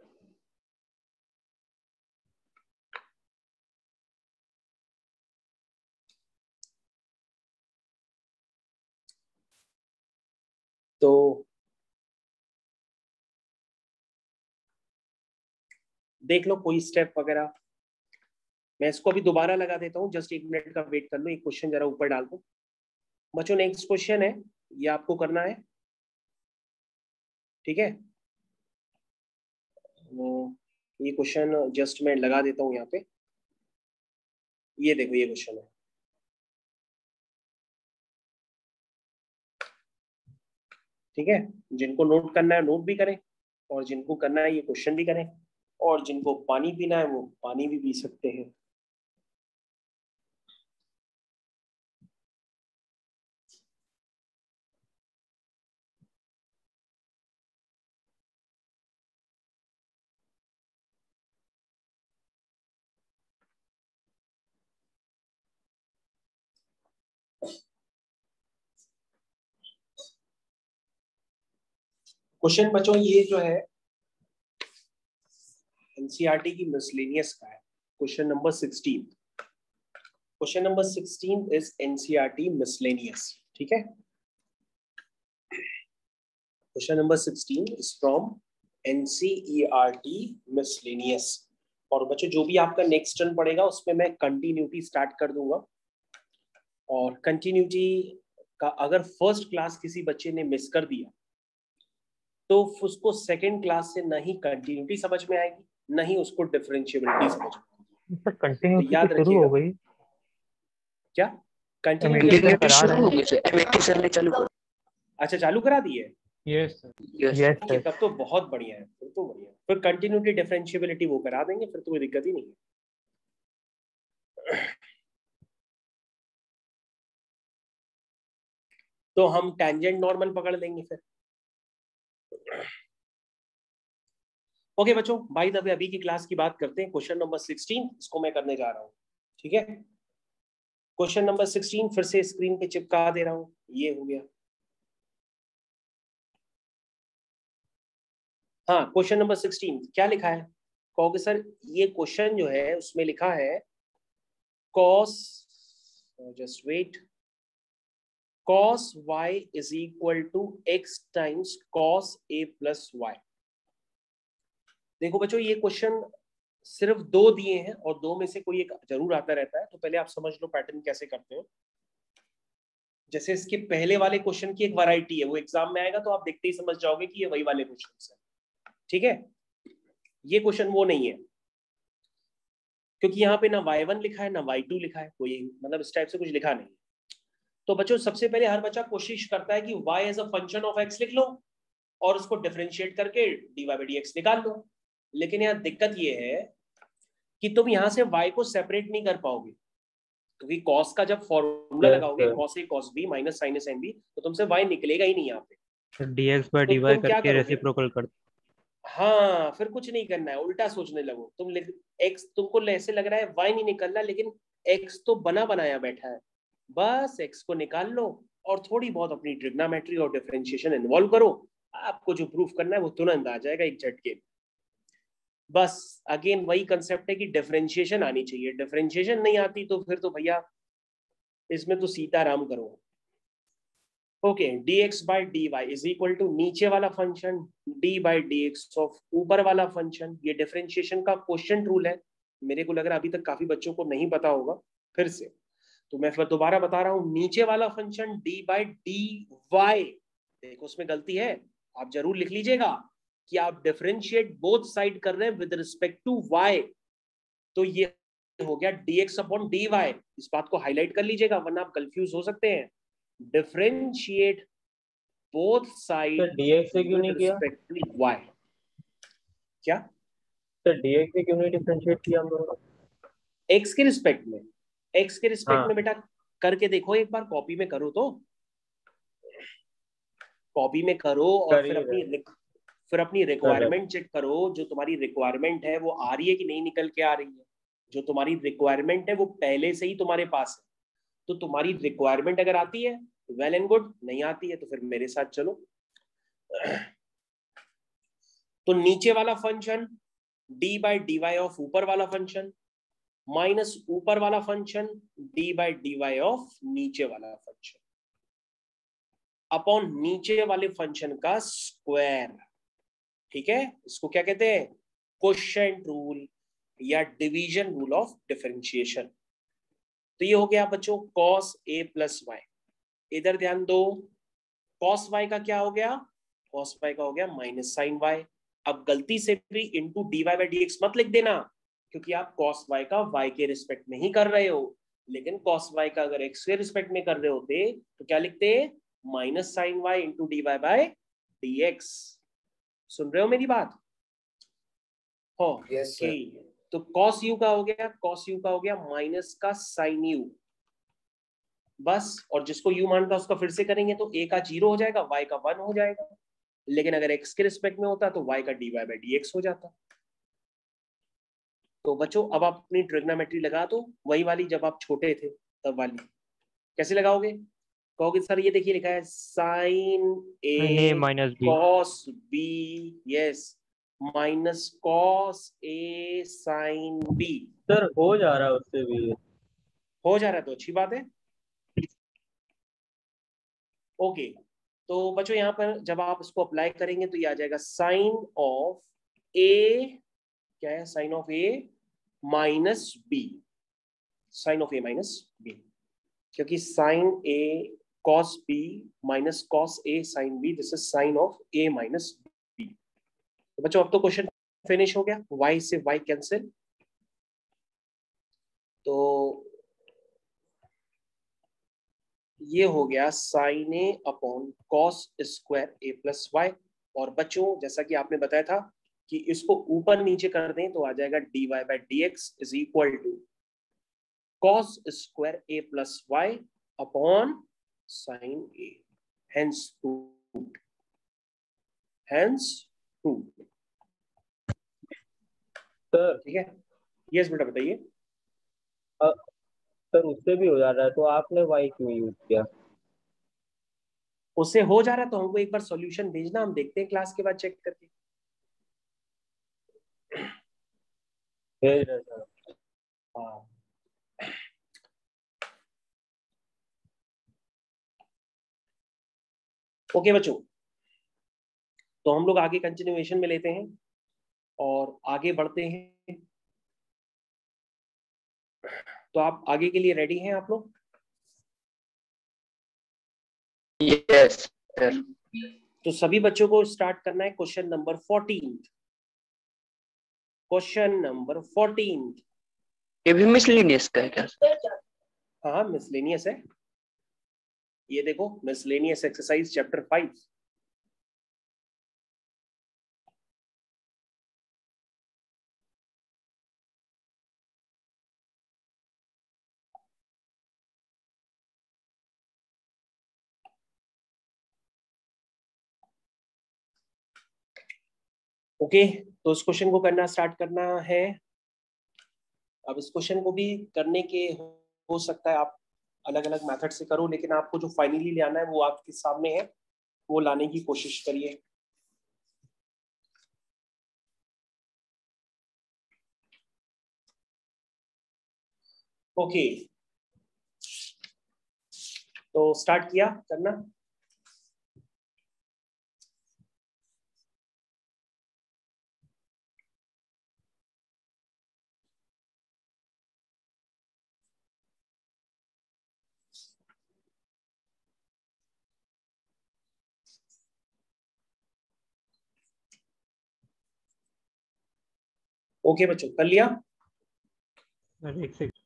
तो देख लो कोई स्टेप वगैरह। मैं इसको अभी दोबारा लगा देता हूँ, जस्ट एक मिनट का वेट कर लो, एक क्वेश्चन जरा ऊपर डाल दो। बच्चों नेक्स्ट क्वेश्चन है, ये आपको करना है, ठीक है। ये क्वेश्चन जस्ट मैं लगा देता हूँ यहाँ पे। ये देखो ये क्वेश्चन है, ठीक है। जिनको नोट करना है नोट भी करें, और जिनको करना है ये क्वेश्चन भी करें, और जिनको पानी पीना है वो पानी भी पी सकते हैं। क्वेश्चन बच्चों ये जो है एनसीईआरटी की मिसलेनियस का है, question number sixteen. Question number sixteen is NCERT miscellaneous, ठीक है। Question number sixteen is from NCERT miscellaneous. और बच्चों जो भी आपका नेक्स्ट टर्न पड़ेगा उसमें मैं कंटिन्यूटी स्टार्ट कर दूंगा, और कंटिन्यूटी का अगर फर्स्ट क्लास किसी बच्चे ने मिस कर दिया तो उसको सेकंड क्लास से नहीं कंटिन्यूटी समझ में आएगी, नहीं उसको डिफरेंशिएबिलिटी समझ में आएगी। सर कंटिन्यूटी तो याद तो शुरू हो रखिएगा। गई। क्या कंटिन्यूटी कंटिन्यूटी शुरू हो गई सर, एमईटी सर ने चालू कर। अच्छा चालू करा दी है, yes sir. Yes yes okay, sir. तब तो बहुत बढ़िया है, फिर तो बढ़िया। फिर कंटिन्यूटी डिफरेंशिएबिलिटी वो करा देंगे, फिर तो कोई दिक्कत ही नहीं है। तो हम टेंजेंट नॉर्मल पकड़ लेंगे फिर। ओके बच्चों, भाई दबे अभी की क्लास की बात करते हैं। क्वेश्चन नंबर सिक्सटीन इसको मैं करने जा रहा हूँ, ठीक है। क्वेश्चन नंबर सिक्सटीन फिर से स्क्रीन पे चिपका दे रहा हूँ, ये हो गया। हाँ क्वेश्चन नंबर सिक्सटीन क्या लिखा है, कहोगे सर ये क्वेश्चन जो है उसमें लिखा है cos, just wait, cos y is equal to x times cos a plus y। देखो बच्चों ये क्वेश्चन सिर्फ दो दिए हैं और दो में से कोई एक जरूर आता रहता है, तो पहले आप समझ लो पैटर्न कैसे करते हो। जैसे इसके पहले वाले क्वेश्चन की एक वैरायटी है, वो एग्जाम में आएगा तो आप देखते ही समझ जाओगे कि ये वही वाले क्वेश्चन है, ठीक है। ये क्वेश्चन वो नहीं है, क्योंकि यहाँ पे ना वाई वन लिखा है ना वाई टू लिखा है, कोई मतलब इस टाइप से कुछ लिखा नहीं। तो बच्चों सबसे पहले हर बच्चा कोशिश करता है कि y as a function of x लिख लो और उसको डिफरेंशिएट करके dy बाई डी एक्स निकाल लो। लेकिन यहाँ दिक्कत ये है कि तुम यहाँ से y को सेपरेट नहीं कर पाओगे, क्योंकि cos का जब फॉर्मूला yes, लगाओगे sir. cos a cos b minus sin a sin b, तो तुमसे y निकलेगा ही नहीं यहाँ पे। dx बाय तो dy तुम क्या करके करोगे? रेसिप्रोकल कर। हाँ फिर कुछ नहीं करना है, उल्टा सोचने लगो तुम। x तुमको ऐसे लग रहा है y नहीं निकल रहा, लेकिन x तो बना बनाया बैठा है, बस x को निकाल लो और थोड़ी बहुत अपनी ट्रिग्नोमेट्री और डिफरेंशिएशन इन्वॉल्व करो। आपको जो प्रूफ करना है वो तुरंत आ जाएगा एक झटके। बस अगेन वही कंसेप्ट है कि डिफरेंशिएशन आनी चाहिए, डिफरेंशिएशन नहीं आती तो फिर तो भैया इसमें तो सीताराम करो। Okay, dx by d y is equal to नीचे वाला function d by d x of ऊपर वाला फंक्शन। ये डिफरेंशिएशन का क्वेश्चन रूल है, मेरे को लग रहा है अभी तक काफी बच्चों को नहीं पता होगा, फिर से तो मैं फिर दोबारा बता रहा हूं। नीचे वाला function d by d y, देखो उसमें गलती है, आप जरूर लिख लीजिएगा कि आप डिफरेंशिएट बोथ साइड कर रहे हैं विद रिस्पेक्ट टू y, तो ये हो गया dx अपॉन dy। इस बात को हाईलाइट कर लीजिएगा वरना आप कंफ्यूज हो सकते हैं। Differentiate both side sir dx से क्यों नहीं किया? Respect to y। क्या सर dx से क्यों नहीं डिफरेंशिएट किया हम लोगों ने? x के रिस्पेक्ट में? एक्स के रिस्पेक्ट हाँ। में बेटा करके देखो एक बार, कॉपी में करो तो, कॉपी में करो और कर फिर ही अपनी रहे। फिर अपनी रिक्वायरमेंट चेक करो, जो तुम्हारी रिक्वायरमेंट है वो आ रही है कि नहीं निकल के आ रही है। जो तुम्हारी रिक्वायरमेंट है वो पहले से ही तुम्हारे पास है, तो तुम्हारी रिक्वायरमेंट अगर आती है तो वेल एंड गुड, नहीं आती है तो फिर मेरे साथ चलो। तो नीचे वाला function d by d y of ऊपर वाला फंक्शन माइनस ऊपर वाला function d by d y of नीचे वाला फंक्शन अपॉन नीचे वाले फंक्शन का स्क्वायर। ठीक है, इसको क्या कहते हैं? क्वोशिएंट रूल या डिवीजन रूल ऑफ डिफरेंशिएशन। तो ये हो गया बच्चों cos a प्लस वाई। इधर ध्यान दो, cos y का क्या हो गया? cos y का हो गया माइनस साइन y। अब गलती से भी into d y by d x मत लिख देना, क्योंकि आप cos y का y के रिस्पेक्ट में ही कर रहे हो, लेकिन cos y का अगर x के रिस्पेक्ट में कर रहे होते तो क्या लिखते? Minus sine y into d y by d x. सुन रहे हो मेरी बात? हो Yes, sir. okay. तो cos u का हो गया, cos u का हो गया माइनस का sin u बस। और जिसको u मानता है उसका फिर से करेंगे तो a का जीरो हो जाएगा, y का वन हो जाएगा, लेकिन अगर x के रिस्पेक्ट में होता तो y का dy बाई dx हो जाता। तो बच्चों अब आप अपनी ट्रिग्नोमेट्री लगा दो, वही वाली जब आप छोटे थे तब वाली। कैसे लगाओगे? कहोगे सर ये देखिए लिखा है sine a a minus b. Cos b, yes, minus cos a sine b. Sir हो जा रहा है उससे भी। हो जा रहा है तो अच्छी बात है। ओके, तो बच्चों यहाँ पर जब आप इसको अप्लाई करेंगे तो ये आ जाएगा साइन ऑफ ए, क्या है? Sine of a minus b, sine of a minus b, क्योंकि sine a cos b minus cos a sine b, this is sine of a minus b. तो बच्चों अब तो क्वेश्चन फिनिश हो गया, y से y कैंसिल। तो ये हो गया sine a upon cos square a plus y. और बच्चों जैसा कि आपने बताया था कि इसको ऊपर नीचे कर दें तो आ जाएगा d y by d x is equal to cos square a plus y upon sine a, hence proved, hence proved. Sir ठीक है, यस बेटा बताइए। सर उससे भी हो जा रहा है तो आपने वाई क्यों यूज किया? उससे हो जा रहा है तो हमको एक बार सॉल्यूशन भेजना, हम देखते हैं क्लास के बाद चेक करके। भेज रहे सर। हाँ, ओके बच्चों, तो हम लोग आगे कंटिन्यूएशन में लेते हैं और आगे बढ़ते हैं। तो आप आगे के लिए रेडी हैं आप लोग? Yes sir. तो सभी बच्चों को स्टार्ट करना है question number fourteen. Question number fourteen. ये भी मिसलिनियस का है क्या? हाँ मिसलेनियस है, ये देखो miscellaneous exercise chapter five. Okay, तो इस क्वेश्चन को करना स्टार्ट करना है। अब इस क्वेश्चन को भी करने के हो सकता है आप अलग अलग मेथड से करो, लेकिन आपको जो फाइनली लाना है वो आपके सामने है, वो लाने की कोशिश करिए। ओके, तो स्टार्ट किया करना। ओके बच्चों, कर लिया? सर एक सेकंड।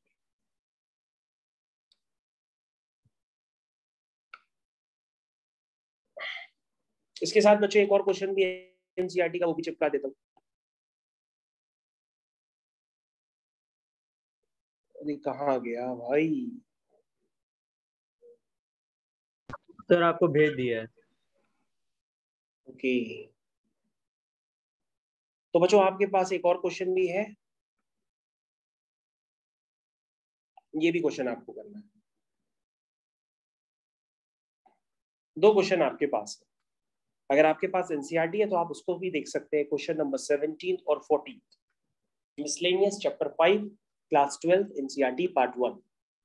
इसके साथ बच्चों एक और क्वेश्चन भी एनसीईआरटी का, वो भी चिपका देता हूँ। अरे कहाँ गया भाई? सर आपको भेज दिया है। ओके, तो बच्चों आपके पास एक और क्वेश्चन भी है, ये भी क्वेश्चन आपको करना है। दो क्वेश्चन आपके पास है, अगर आपके पास एनसीईआरटी है तो आप उसको भी देख सकते हैं। क्वेश्चन नंबर सेवनटीन और fourteen, miscellaneous chapter five, class twelve, NCERT part one.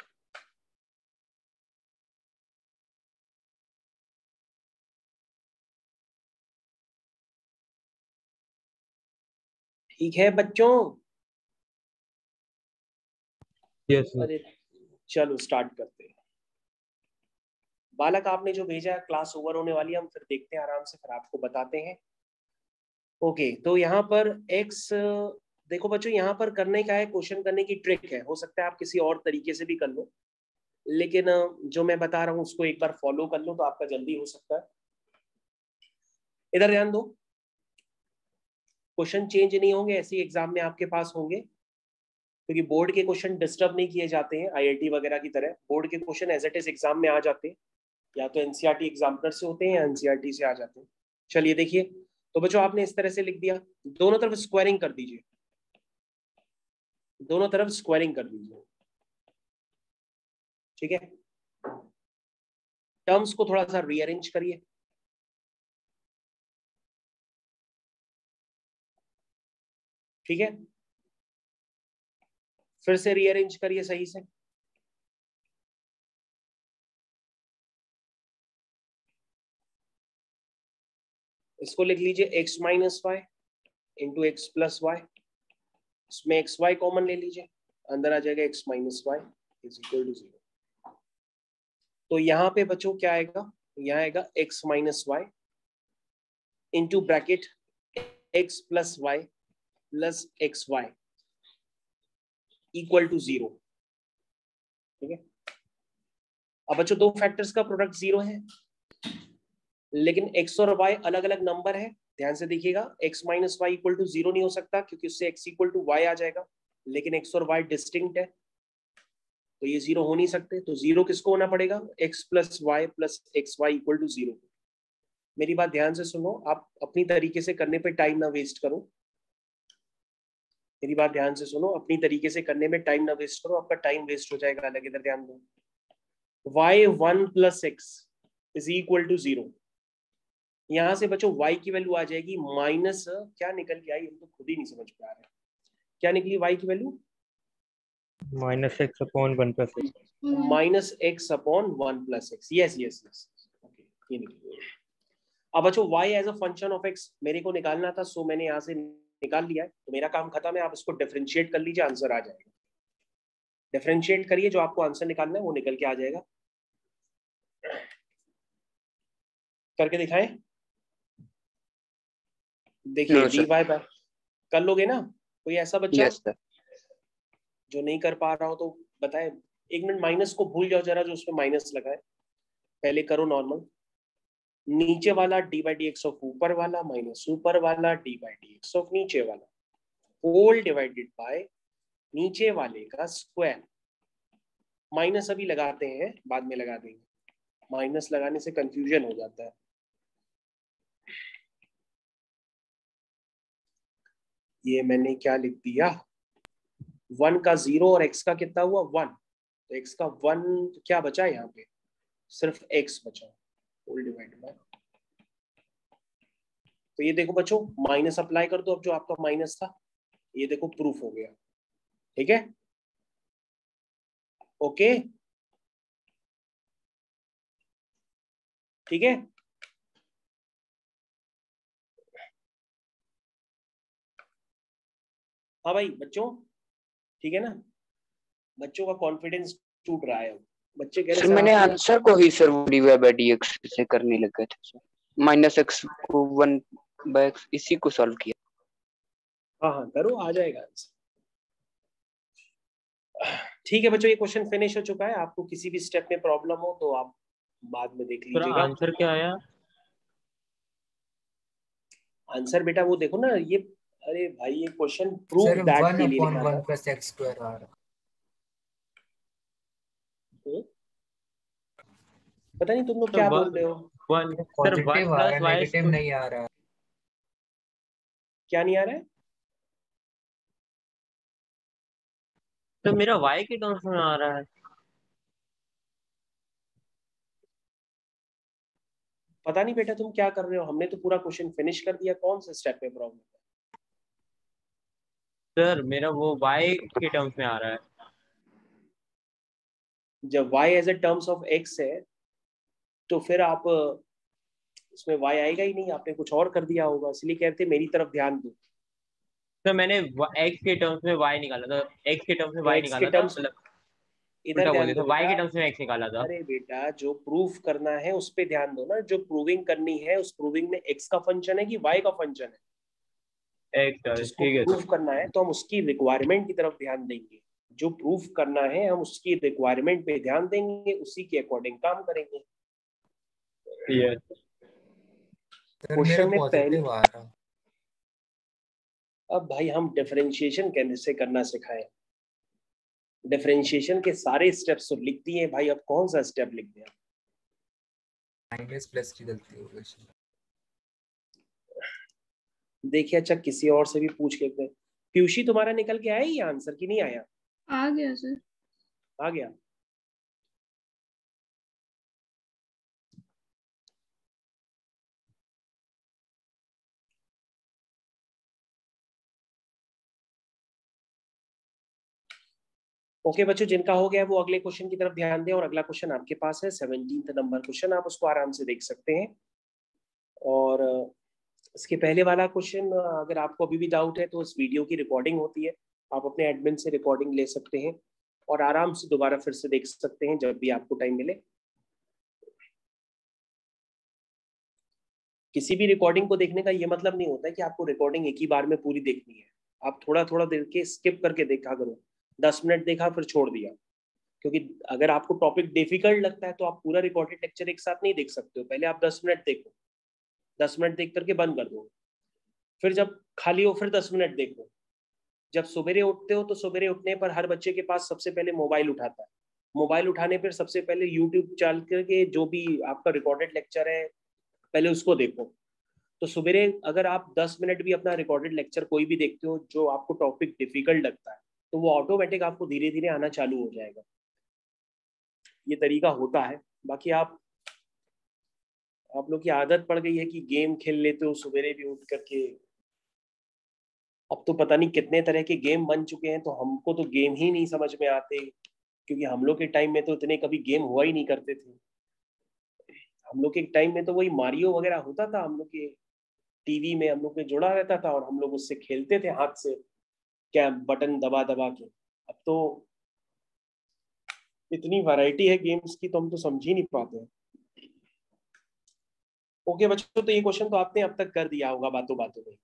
ठीक है बच्चों? Yes sir. अरे चलो स्टार्ट करते हैं। बालक आपने जो भेजा है, क्लास ओवर होने वाली है, हम फिर देखते हैं आराम से, फिर आपको बताते हैं। ओके, तो यहाँ पर x, देखो बच्चों यहाँ पर करने का है, क्वेश्चन करने की ट्रिक है, हो सकता है आप किसी और तरीके से भी कर लो, लेकिन जो मैं बता रहा हूँ उसको एक बार फॉलो कर लो तो आपका जल्दी हो सकता है। इधर ध्यान दो, क्वेश्चन चेंज नहीं होंगे, ऐसे ही एग्जाम में आपके पास होंगे, क्योंकि बोर्ड के क्वेश्चन डिस्टर्ब नहीं किए जाते हैं आईआईटी वगैरह की तरह। बोर्ड के question as it is exam में आ जाते हैं, या तो एनसीईआरटी एग्जामिनर से होते हैं या एनसीईआरटी से आ जाते हैं। चलिए देखिए, तो बच्चों आपने इस तरह से लिख दिया, दोनों तरफ स्क्वायरिंग कर दीजिए, दोनों तरफ स्क्वायरिंग कर दीजिए, ठीक है। टर्म्स को थोड़ा सा रीअरेंज करिए, ठीक है, फिर से रीअरेंज करिए सही से, इसको लिख लीजिए x minus y into x plus y, इसमें एक्स वाई कॉमन ले लीजिए, अंदर आ जाएगा x minus y is equal to zero. तो यहाँ पे बच्चों क्या आएगा, यहाँ आएगा x minus y into bracket x plus y plus x y equal to zero, ठीक है। अब बच्चों दो फैक्टर्स का प्रोडक्ट जीरो है, लेकिन x और y अलग अलग नंबर है, ध्यान से देखिएगा। x minus y equal to zero नहीं हो सकता क्योंकि उससे x इक्वल टू वाई आ जाएगा, लेकिन x और y डिस्टिंक्ट है तो ये जीरो हो नहीं सकते। तो जीरो किसको होना पड़ेगा, x plus y plus x y equal to zero. मेरी बात ध्यान से सुनो, आप अपनी तरीके से करने पे टाइम ना वेस्ट करो, मेरी बात ध्यान से सुनो, अपनी तरीके से करने में टाइम ना वेस्ट करो, आपका टाइम वेस्ट हो जाएगा अलग। इधर ध्यान दो, y one plus x is equal to zero. यहां से बच्चों y की वैल्यू आ जाएगी माइनस, क्या निकल के आई हम तो खुद ही नहीं समझ पा रहे, क्या निकली y की value, minus x upon one plus x. Minus x upon one plus x, yes yes yes, okay ये निकली। अब बच्चों y as a function of x मेरे को निकालना था, सो मैंने यहाँ से निकाल लिया है, तो मेरा काम खत्म है। आप इसको डिफरेंशिएट कर लीजिए, आंसर आ जाएगा। डिफरेंशिएट करिए, जो आपको आंसर निकालना है वो निकल के आ जाएगा। करके दिखाएं, देखिए डी वाई बाय, कर लोगे ना? कोई ऐसा बच्चा यस सर। जो नहीं कर पा रहा हो तो बताए। एक मिनट, माइनस को भूल जाओ जरा, जो उसमें माइनस लगा है पहले करो नॉर्मल। नीचे वाला d by d x of ऊपर वाला माइनस ऊपर वाला d by d x of नीचे वाला होल डिवाइडेड बाय नीचे वाले का स्क्वायर। माइनस अभी लगाते हैं, बाद में लगा देंगे, माइनस लगाने से कंफ्यूजन हो जाता है। ये मैंने क्या लिख दिया, वन का जीरो और एक्स का कितना हुआ वन, तो एक्स का वन तो क्या बचा यहाँ पे, सिर्फ एक्स बचा, होल डिवाइड बाय। तो ये देखो बच्चों, माइनस अप्लाई कर दो, अब जो आपका माइनस था ये देखो प्रूफ हो गया, ठीक है, ओके ठीक है। हाँ भाई बच्चों, ठीक है ना? बच्चों का कॉन्फिडेंस टूट रहा है, बच्चे कह रहे सर मैंने आंसर को ही sir d y by d x से करने लग गए थे सर, माइनस एक्स को वन बाय एक्स इसी को सॉल्व किया। हाँ हाँ करो, आ जाएगा आंसर। ठीक है बच्चों, ये क्वेश्चन फिनिश हो चुका है। आपको किसी भी स्टेप में प्रॉब्लम हो तो आप बाद में देख लीजिएगा। आंसर क्या आया? आंसर बेटा वो देखो ना, ये अरे भाई ये क्वेश्चन प्रूव दैट के लिए लिखा था। वन प्लस एक्स स्क्वायर आ रहा। पता नहीं तुम लोग तो क्या वन बोल रहे हो। वन सर वन पॉजिटिव आ रहा प्लस है, वाई नेगेटिव नहीं आ रहा है। क्या नहीं आ रहा है? तो मेरा वाई के टर्म्स में आ रहा है। पता नहीं बेटा तुम क्या कर रहे हो, हमने तो पूरा क्वेश्चन फिनिश कर दिया, कौन सा स्टेप में प्रॉब्लम है? सर मेरा वो वाई के टर्म्स में आ रहा है। जब y as a terms of x है तो फिर आप उसमें y आएगा ही नहीं, आपने कुछ और कर दिया होगा, इसलिए कहते मेरी तरफ ध्यान दो। सर मैंने एक्स के टर्म्स में वाई निकाला था, एक्स के टर्म्स में तो वाई x के निकाला था, टर्म्स, मतलब इधर उल्टा बोल ध्यान दिया दो था, वाई बेटा। के टर्म्स में एक्स निकाला था। अरे बेटा जो प्रूफ करना है उस पे ध्यान दो ना, जो प्रूविंग करनी है उस प्रूविंग में x का फंक्शन है कि y का फंक्शन है। एक्स टर्म जिसको ठीक है प्रूफ सर। करना है तो हम उसकी रिक्वायरमेंट की तरफ ध्यान देंगे, जो प्रूफ करना है हम उसकी रिक्वायरमेंट पे ध्यान देंगे, उसी के अकॉर्डिंग काम करेंगे। यस सर मेरा क्वेश्चन में पहले, पॉजिटिव आ रहा। अब भाई हम डिफरेंशिएशन कैसे करना सिखाएं, डिफरेंशिएशन के सारे स्टेप्स तो लिख दिए भाई, अब कौन सा स्टेप लिख दिया? माइनस प्लस की गलती हो गई। देखिए अच्छा किसी और से भी पूछ के देखते हैं। पीयूषी तुम्हारा निकल के आया ये आंसर कि नहीं आया? आ गया सर। आ गया। ओके बच्चों, जिनका हो गया वो अगले क्वेश्चन की तरफ ध्यान दें, और अगला क्वेश्चन आपके पास है सेवनटीन्थ नंबर क्वेश्चन, आप उसको आराम से देख सकते हैं। और इसके पहले वाला क्वेश्चन अगर आपको अभी भी डाउट है तो उस वीडियो की रिकॉर्डिंग होती है, आप अपने एडमिन से रिकॉर्डिंग ले सकते हैं और आराम से दोबारा फिर से देख सकते हैं जब भी आपको टाइम मिले। किसी भी रिकॉर्डिंग को देखने का ये मतलब नहीं होता है कि आपको रिकॉर्डिंग एक ही बार में पूरी देखनी है, आप थोड़ा थोड़ा देख के स्किप करके देखा करो। दस मिनट देखा फिर छोड़ दिया, क्योंकि अगर आपको टॉपिक डिफिकल्ट लगता है तो आप पूरा रिकॉर्डेड लेक्चर एक साथ नहीं देख सकते हो, पहले आप दस मिनट देखो, दस मिनट देख करके बंद कर दो, फिर जब खाली हो फिर दस मिनट देखो। जब सवेरे उठते हो तो सवेरे उठने पर हर बच्चे के पास सबसे पहले मोबाइल उठाता है, मोबाइल उठाने पर सबसे पहले यूट्यूब चल करके जो भी आपका रिकॉर्डेड लेक्चर है पहले उसको देखो। तो सवेरे अगर आप दस मिनट भी अपना रिकॉर्डेड लेक्चर कोई भी देखते हो जो आपको टॉपिक डिफिकल्ट लगता है तो वो ऑटोमेटिक आपको धीरे धीरे आना चालू हो जाएगा, ये तरीका होता है। बाकी आप आप लोग की आदत पड़ गई है कि गेम खेल लेते हो सवेरे भी उठ करके, अब तो पता नहीं कितने तरह के गेम बन चुके हैं, तो हमको तो गेम ही नहीं समझ में आते, क्योंकि हम लोग के टाइम में तो इतने कभी गेम हुआ ही नहीं करते थे। हम लोग के टाइम में तो वही मारियो वगैरह होता था, हम लोग के टीवी में हम लोग के जुड़ा रहता था और हम लोग उससे खेलते थे हाथ से, क्या बटन दबा दबा के। अब तो इतनी वैरायटी है गेम्स की तो हम तो समझ ही नहीं पाते हैं। ओके बच्चों, तो ये क्वेश्चन तो आपने अब तक कर दिया होगा बातों बातों में,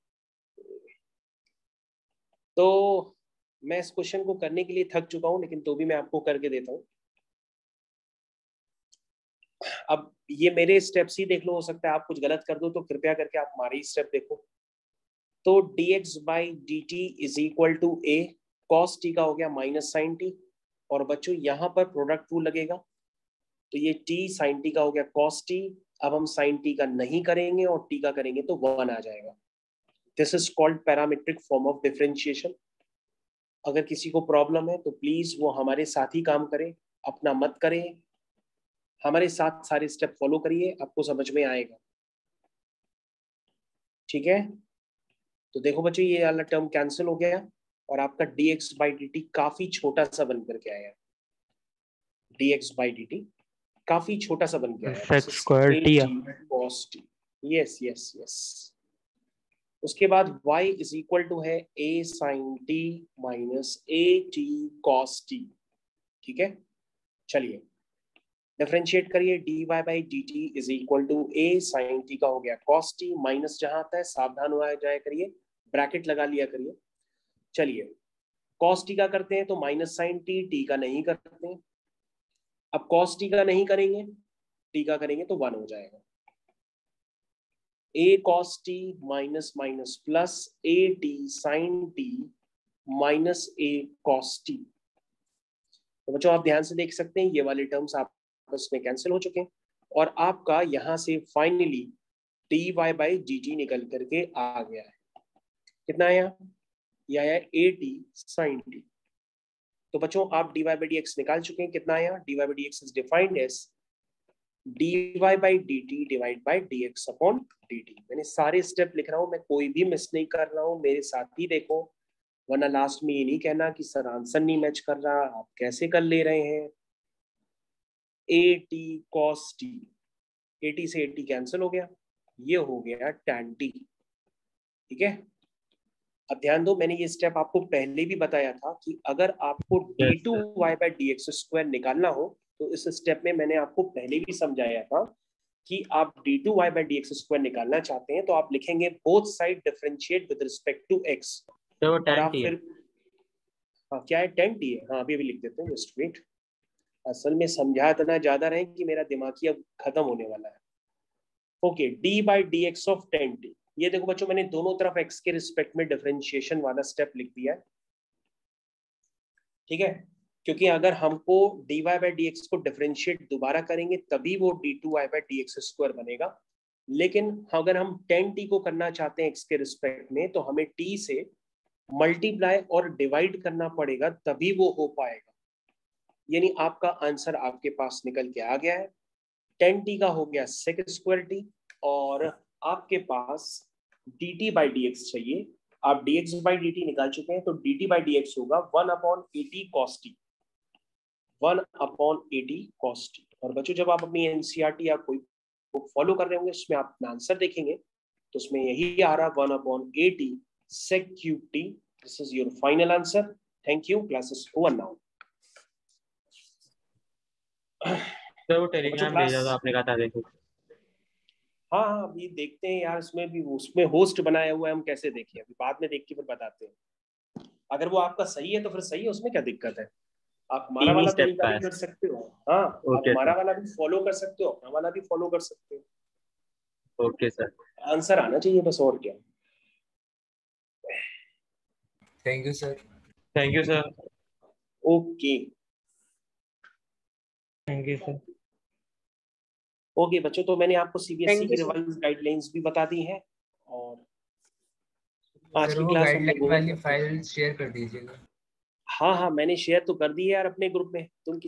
तो मैं इस क्वेश्चन को करने के लिए थक चुका हूं, लेकिन तो भी मैं आपको करके देता हूं। अब ये मेरे स्टेप्स ही देख लो, हो सकता है आप कुछ गलत कर दो तो कृपया करके आप हमारे ही स्टेप देखो। तो dx by d t is equal to a cos t का हो गया माइनस साइन टी, और बच्चों यहाँ पर प्रोडक्ट रूल लगेगा, तो ये t साइन टी का हो गया कॉस टी। अब हम साइन टी का नहीं करेंगे और t का करेंगे तो वन आ जाएगा। This is called parametric form of differentiation. अगर किसी को प्रॉब्लम है तो प्लीज वो हमारे साथ ही काम करे, अपना मत करें, हमारे साथ सारे स्टेप फॉलो करिए, आपको समझ में आएगा। ठीक है, तो देखो बच्चों ये वाला टर्म कैंसिल हो गया और आपका dx बाई डी टी काफी छोटा सा बन करके आया, dx बाई डी टी काफी छोटा सा बन के आया, sec square t cos t। Yes yes yes. उसके बाद y इज इक्वल टू है a sin t minus a t cos t। ठीक है, चलिए डिफरेंशिएट करिए, dy by d t is equal to a sin t का हो गया cos t, माइनस जहां आता है सावधान हुआ जाया करिए, ब्रैकेट लगा लिया करिए। चलिए cos t का करते हैं तो माइनस साइन t, t का नहीं करते हैं। अब cos t का नहीं करेंगे, t का करेंगे तो वन हो जाएगा। a cos t minus minus plus a t sin t minus a cos t। तो बच्चों आप ध्यान से देख सकते हैं ये वाले टर्म्स आपस में कैंसिल हो चुके हैं और आपका यहाँ से finally d y by d t निकल करके आ गया है। कितना आया? यह आया ए टी साइन टी। तो बच्चों आप d y by d x निकाल चुके हैं। कितना आया? D y by d x is defined as d y by d t divide by d x upon d t. मैंने सारे स्टेप लिख रहा हूँ, मैं कोई भी मिस नहीं कर रहा हूँ, मेरे साथ ही देखो, वरना लास्ट में ये नहीं कहना कि सर आंसर नहीं मैच कर रहा, आप कैसे कर ले रहे हैं। A t cos t, a t से ए टी कैंसिल हो गया, ये हो गया टैन टी। ठीक है, अब ध्यान दो, मैंने ये स्टेप आपको पहले भी बताया था कि अगर आपको d two y by d x square निकालना हो तो इस स्टेप में मैंने आपको पहले भी समझाया था कि आप d two y by d x square निकालना चाहते हैं तो आप लिखेंगे both side differentiate with respect to x. तो वो और tan आप t है। फिर हाँ क्या है? टेन टी है। हाँ अभी अभी लिख देते हैं, जस्ट वेट। असल में समझा इतना ज्यादा रहे कि मेरा दिमाग ही अब खत्म होने वाला है। Okay, d by d x of tan t. ये देखो बच्चों, मैंने दोनों तरफ एक्स के रिस्पेक्ट में डिफरेंशिएशन वाला स्टेप लिख दिया है। ठीक है, क्योंकि अगर हमको d y by d x को डिफरेंशिएट दोबारा करेंगे तभी वो d two y by d x square बनेगा। लेकिन अगर हम टेन टी को करना चाहते हैं एक्स के रिस्पेक्ट में तो हमें टी से मल्टीप्लाई और डिवाइड करना पड़ेगा, तभी वो हो पाएगा। यानी आपका आंसर आपके पास निकल के आ गया है। टेन टी का हो गया सेक स्क्वायर टी, और आपके पास d t by d x चाहिए। आप d x by d t निकाल चुके हैं, तो d t by d x होगा one upon a t cos t, one upon a t cos t. और बच्चों जब आप अपनी एनसीईआरटी या कोई बुक फॉलो कर रहे होंगे उसमें आप अपना आंसर देखेंगे तो उसमें यही आ रहा one upon a t sec cube t. This is your final answer. Thank you, class is over now. तो वो टेलीग्राम भेजा था आपने, कहा था देखो। हाँ हाँ अभी देखते हैं यार, उसमें भी उसमें होस्ट बनाया हुआ है, हम कैसे देखें, अभी बाद में देख के फिर बताते हैं। अगर वो आपका सही है तो फिर सही है, उसमें क्या दिक्कत है। आप हमारा वाला तरीका भी कर सकते हो। हाँ आप हमारा वाला भी फॉलो कर सकते हो, अपना वाला भी फॉलो कर सकते हो। ओके सर, आंसर आना चाहिए बस, और क्या। Thank you sir. Thank you sir. Okay thank you sir. Okay बच्चों, तो मैंने आपको सीबीएसई Thank की you, sir. रिवाइज गाइडलाइंस भी बता दी है, और आज सर की वो क्लास हम गाइडलाइन लोग वाली फाइल शेयर कर दीजिएगा। हाँ हाँ मैंने शेयर तो कर दी है यार अपने ग्रुप में। तुम